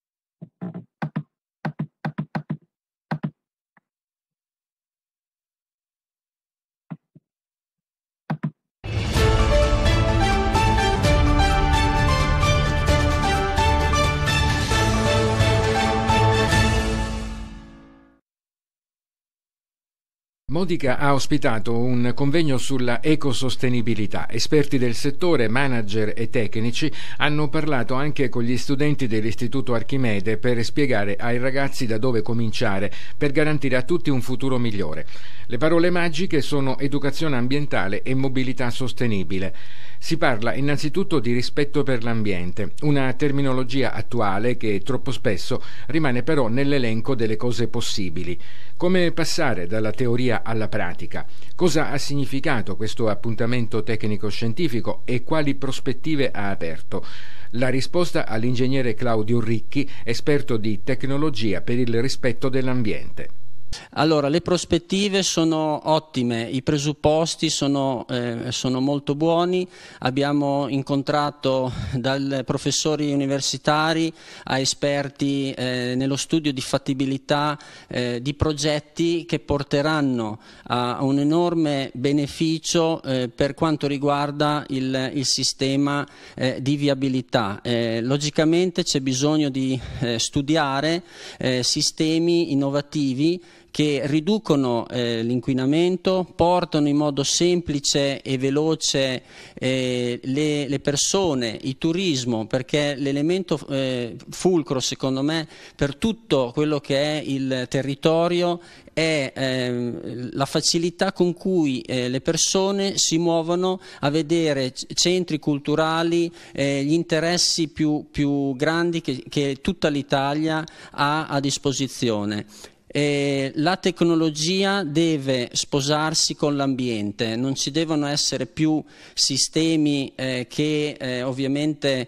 Modica ha ospitato un convegno sulla ecosostenibilità. Esperti del settore, manager e tecnici hanno parlato anche con gli studenti dell'Istituto Archimede per spiegare ai ragazzi da dove cominciare per garantire a tutti un futuro migliore. Le parole magiche sono educazione ambientale e mobilità sostenibile. Si parla innanzitutto di rispetto per l'ambiente, una terminologia attuale che troppo spesso rimane però nell'elenco delle cose possibili. Come passare dalla teoria alla pratica? Cosa ha significato questo appuntamento tecnico-scientifico e quali prospettive ha aperto? La risposta all'ingegnere Claudio Ricchi, esperto di tecnologia per il rispetto dell'ambiente. Allora, le prospettive sono ottime, i presupposti sono molto buoni. Abbiamo incontrato dai professori universitari a esperti nello studio di fattibilità di progetti che porteranno a un enorme beneficio per quanto riguarda il sistema di viabilità. Logicamente c'è bisogno di studiare sistemi innovativi che riducono l'inquinamento, portano in modo semplice e veloce le persone, il turismo, perché l'elemento fulcro secondo me per tutto quello che è il territorio è la facilità con cui le persone si muovono a vedere centri culturali, gli interessi più grandi che tutta l'Italia ha a disposizione. La tecnologia deve sposarsi con l'ambiente, non ci devono essere più sistemi che ovviamente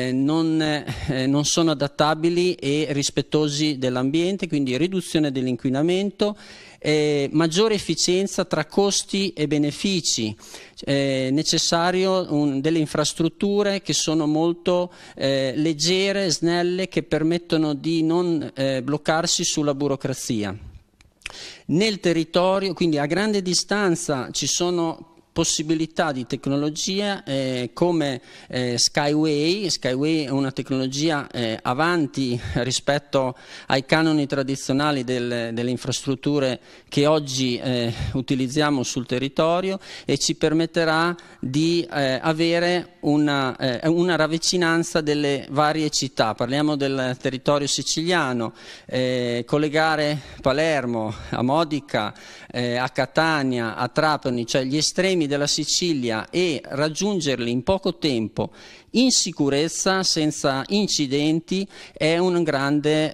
non sono adattabili e rispettosi dell'ambiente, quindi riduzione dell'inquinamento, maggiore efficienza tra costi e benefici, necessario delle infrastrutture che sono molto leggere, snelle, che permettono di non bloccarsi sulla burocrazia. Nel territorio, quindi a grande distanza, ci sono possibilità di tecnologia come Skyway. Skyway è una tecnologia avanti rispetto ai canoni tradizionali delle infrastrutture che oggi utilizziamo sul territorio, e ci permetterà di avere una ravvicinanza delle varie città. Parliamo del territorio siciliano, collegare Palermo a Modica, a Catania, a Trapani, cioè gli estremi della Sicilia, e raggiungerli in poco tempo in sicurezza, senza incidenti, è una grande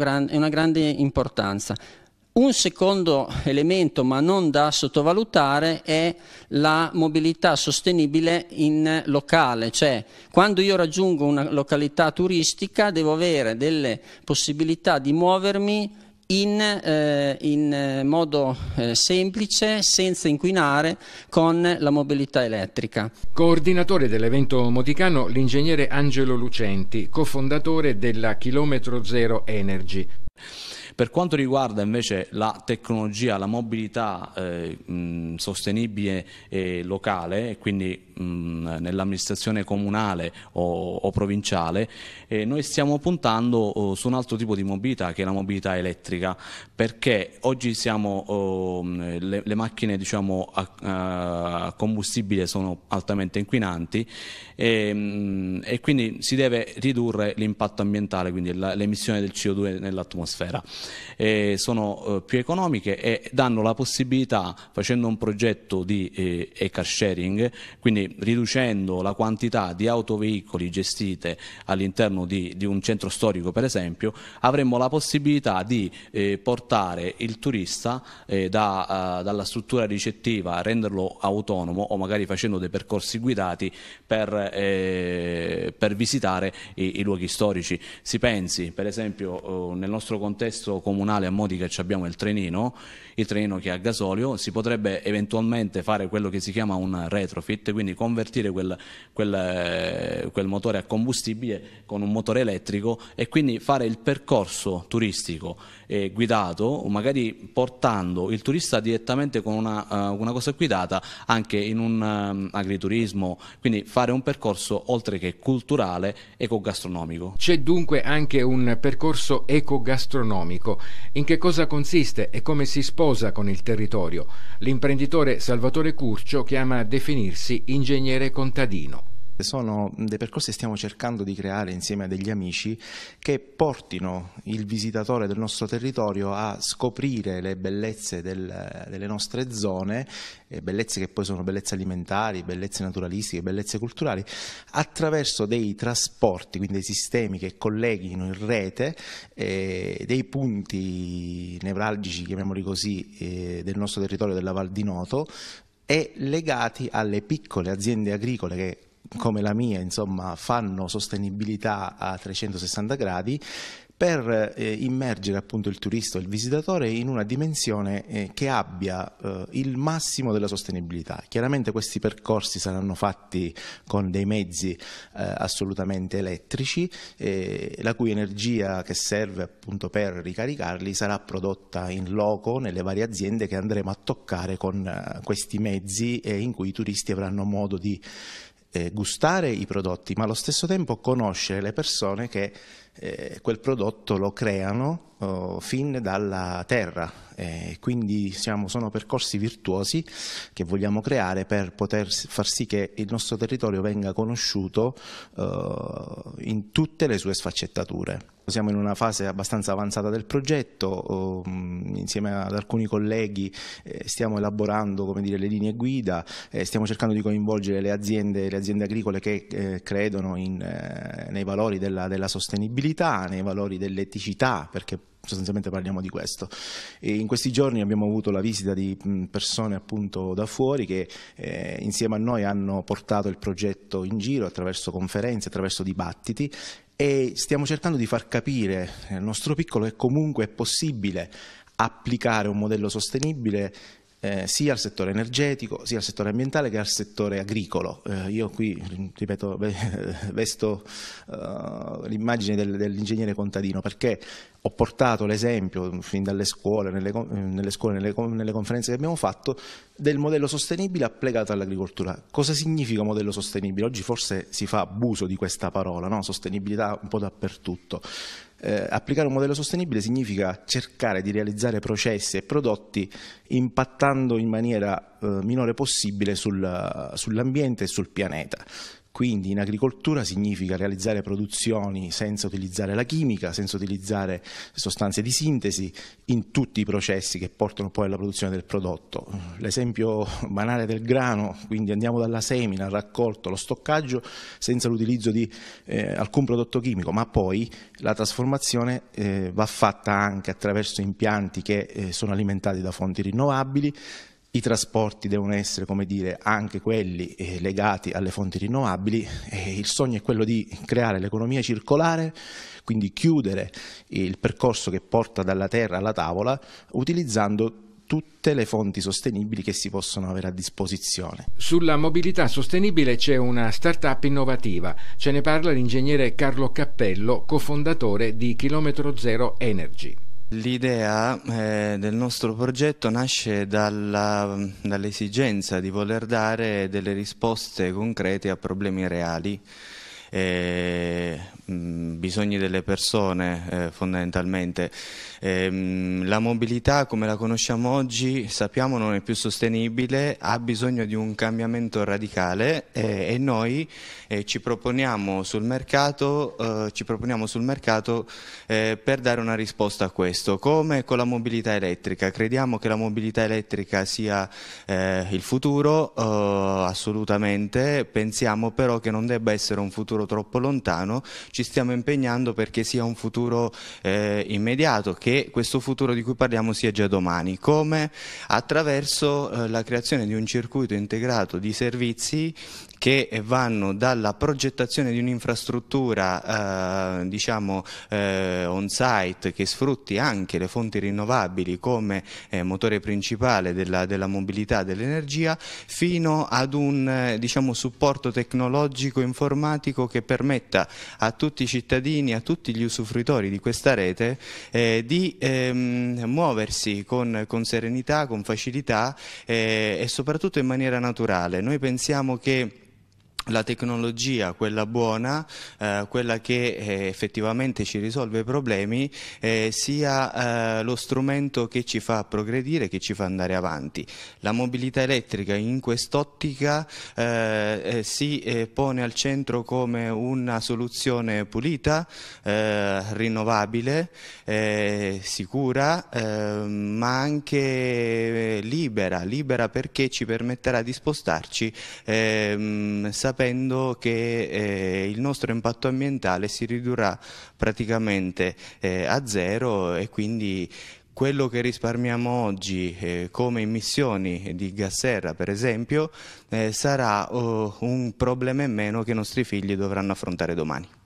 importanza. Un secondo elemento, ma non da sottovalutare, è la mobilità sostenibile in locale, cioè quando io raggiungo una località turistica devo avere delle possibilità di muovermi in modo semplice, senza inquinare, con la mobilità elettrica. Coordinatore dell'evento modicano l'ingegnere Angelo Lucenti, cofondatore della Chilometro Zero Energy. Per quanto riguarda invece la tecnologia, la mobilità sostenibile e locale, quindi nell'amministrazione comunale o provinciale, noi stiamo puntando su un altro tipo di mobilità, che è la mobilità elettrica, perché oggi le macchine, diciamo, a combustibile sono altamente inquinanti e quindi si deve ridurre l'impatto ambientale, quindi l'emissione del CO2 nell'atmosfera. Sono più economiche e danno la possibilità, facendo un progetto di e-car sharing, quindi riducendo la quantità di autoveicoli gestite all'interno di un centro storico, per esempio, avremmo la possibilità di portare il turista dalla struttura ricettiva, renderlo autonomo, o magari facendo dei percorsi guidati per visitare i luoghi storici. Si pensi, per esempio, nel nostro contesto comunale a Modica abbiamo il trenino che è a gasolio. Si potrebbe eventualmente fare quello che si chiama un retrofit, quindi convertire quel motore a combustibile con un motore elettrico e quindi fare il percorso turistico guidato, magari portando il turista direttamente con una cosa guidata anche in un agriturismo, quindi fare un percorso oltre che culturale, ecogastronomico. C'è dunque anche un percorso ecogastronomico. In che cosa consiste e come si sposa con il territorio? L'imprenditore Salvatore Curcio chiama a definirsi ingegnere contadino. Sono dei percorsi che stiamo cercando di creare insieme a degli amici che portino il visitatore del nostro territorio a scoprire le bellezze delle nostre zone, bellezze che poi sono bellezze alimentari, bellezze naturalistiche, bellezze culturali, attraverso dei trasporti, quindi dei sistemi che colleghino in rete dei punti nevralgici, chiamiamoli così, del nostro territorio della Val di Noto, e legati alle piccole aziende agricole che, come la mia, insomma, fanno sostenibilità a 360 gradi per immergere appunto il turista o il visitatore in una dimensione che abbia il massimo della sostenibilità. Chiaramente questi percorsi saranno fatti con dei mezzi assolutamente elettrici, la cui energia che serve appunto per ricaricarli sarà prodotta in loco nelle varie aziende che andremo a toccare con questi mezzi e in cui i turisti avranno modo di gustare i prodotti, ma allo stesso tempo conoscere le persone che quel prodotto lo creano fin dalla terra. Quindi sono percorsi virtuosi che vogliamo creare per poter far sì che il nostro territorio venga conosciuto in tutte le sue sfaccettature. Siamo in una fase abbastanza avanzata del progetto, insieme ad alcuni colleghi stiamo elaborando, come dire, le linee guida, stiamo cercando di coinvolgere le aziende agricole che credono nei valori della sostenibilità, nei valori dell'eticità, perché sostanzialmente parliamo di questo. E in questi giorni abbiamo avuto la visita di persone appunto da fuori che insieme a noi hanno portato il progetto in giro attraverso conferenze, attraverso dibattiti, e stiamo cercando di far capire nel nostro piccolo che comunque è possibile applicare un modello sostenibile sia al settore energetico, sia al settore ambientale che al settore agricolo. Io qui, ripeto, vesto l'immagine dell'ingegnere contadino, perché ho portato l'esempio fin dalle scuole, nelle conferenze che abbiamo fatto, del modello sostenibile applicato all'agricoltura. Cosa significa modello sostenibile? Oggi forse si fa abuso di questa parola, no? Sostenibilità un po' dappertutto. Applicare un modello sostenibile significa cercare di realizzare processi e prodotti impattando in maniera minore possibile sull'ambiente e sul pianeta. Quindi in agricoltura significa realizzare produzioni senza utilizzare la chimica, senza utilizzare sostanze di sintesi in tutti i processi che portano poi alla produzione del prodotto. L'esempio banale del grano, quindi andiamo dalla semina al raccolto, allo stoccaggio, senza l'utilizzo di alcun prodotto chimico, ma poi la trasformazione va fatta anche attraverso impianti che sono alimentati da fonti rinnovabili, I trasporti devono essere, come dire, anche quelli legati alle fonti rinnovabili. Il sogno è quello di creare l'economia circolare, quindi chiudere il percorso che porta dalla terra alla tavola utilizzando tutte le fonti sostenibili che si possono avere a disposizione. Sulla mobilità sostenibile c'è una start-up innovativa. Ce ne parla l'ingegnere Carlo Cappello, cofondatore di Chilometro Zero Energy. L'idea del nostro progetto nasce dall'esigenza di voler dare delle risposte concrete a problemi reali, bisogni delle persone fondamentalmente. La mobilità come la conosciamo oggi sappiamo non è più sostenibile, ha bisogno di un cambiamento radicale e noi ci proponiamo sul mercato per dare una risposta a questo, come con la mobilità elettrica. Crediamo che la mobilità elettrica sia il futuro, assolutamente, pensiamo però che non debba essere un futuro troppo lontano, ci stiamo impegnando perché sia un futuro immediato, che questo futuro di cui parliamo sia già domani, come attraverso la creazione di un circuito integrato di servizi che vanno dalla progettazione di un'infrastruttura on site che sfrutti anche le fonti rinnovabili come motore principale della mobilità dell'energia, fino ad un supporto tecnologico informatico che permetta a tutti i cittadini, a tutti gli usufruitori di questa rete di muoversi con serenità, con facilità e soprattutto in maniera naturale. Noi pensiamo che la tecnologia, quella buona, quella che effettivamente ci risolve i problemi, sia lo strumento che ci fa progredire, che ci fa andare avanti. La mobilità elettrica in quest'ottica si pone al centro come una soluzione pulita, rinnovabile, sicura, ma anche libera perché ci permetterà di spostarci sapendo che il nostro impatto ambientale si ridurrà praticamente a zero e quindi quello che risparmiamo oggi come emissioni di gas serra, per esempio, sarà un problema in meno che i nostri figli dovranno affrontare domani.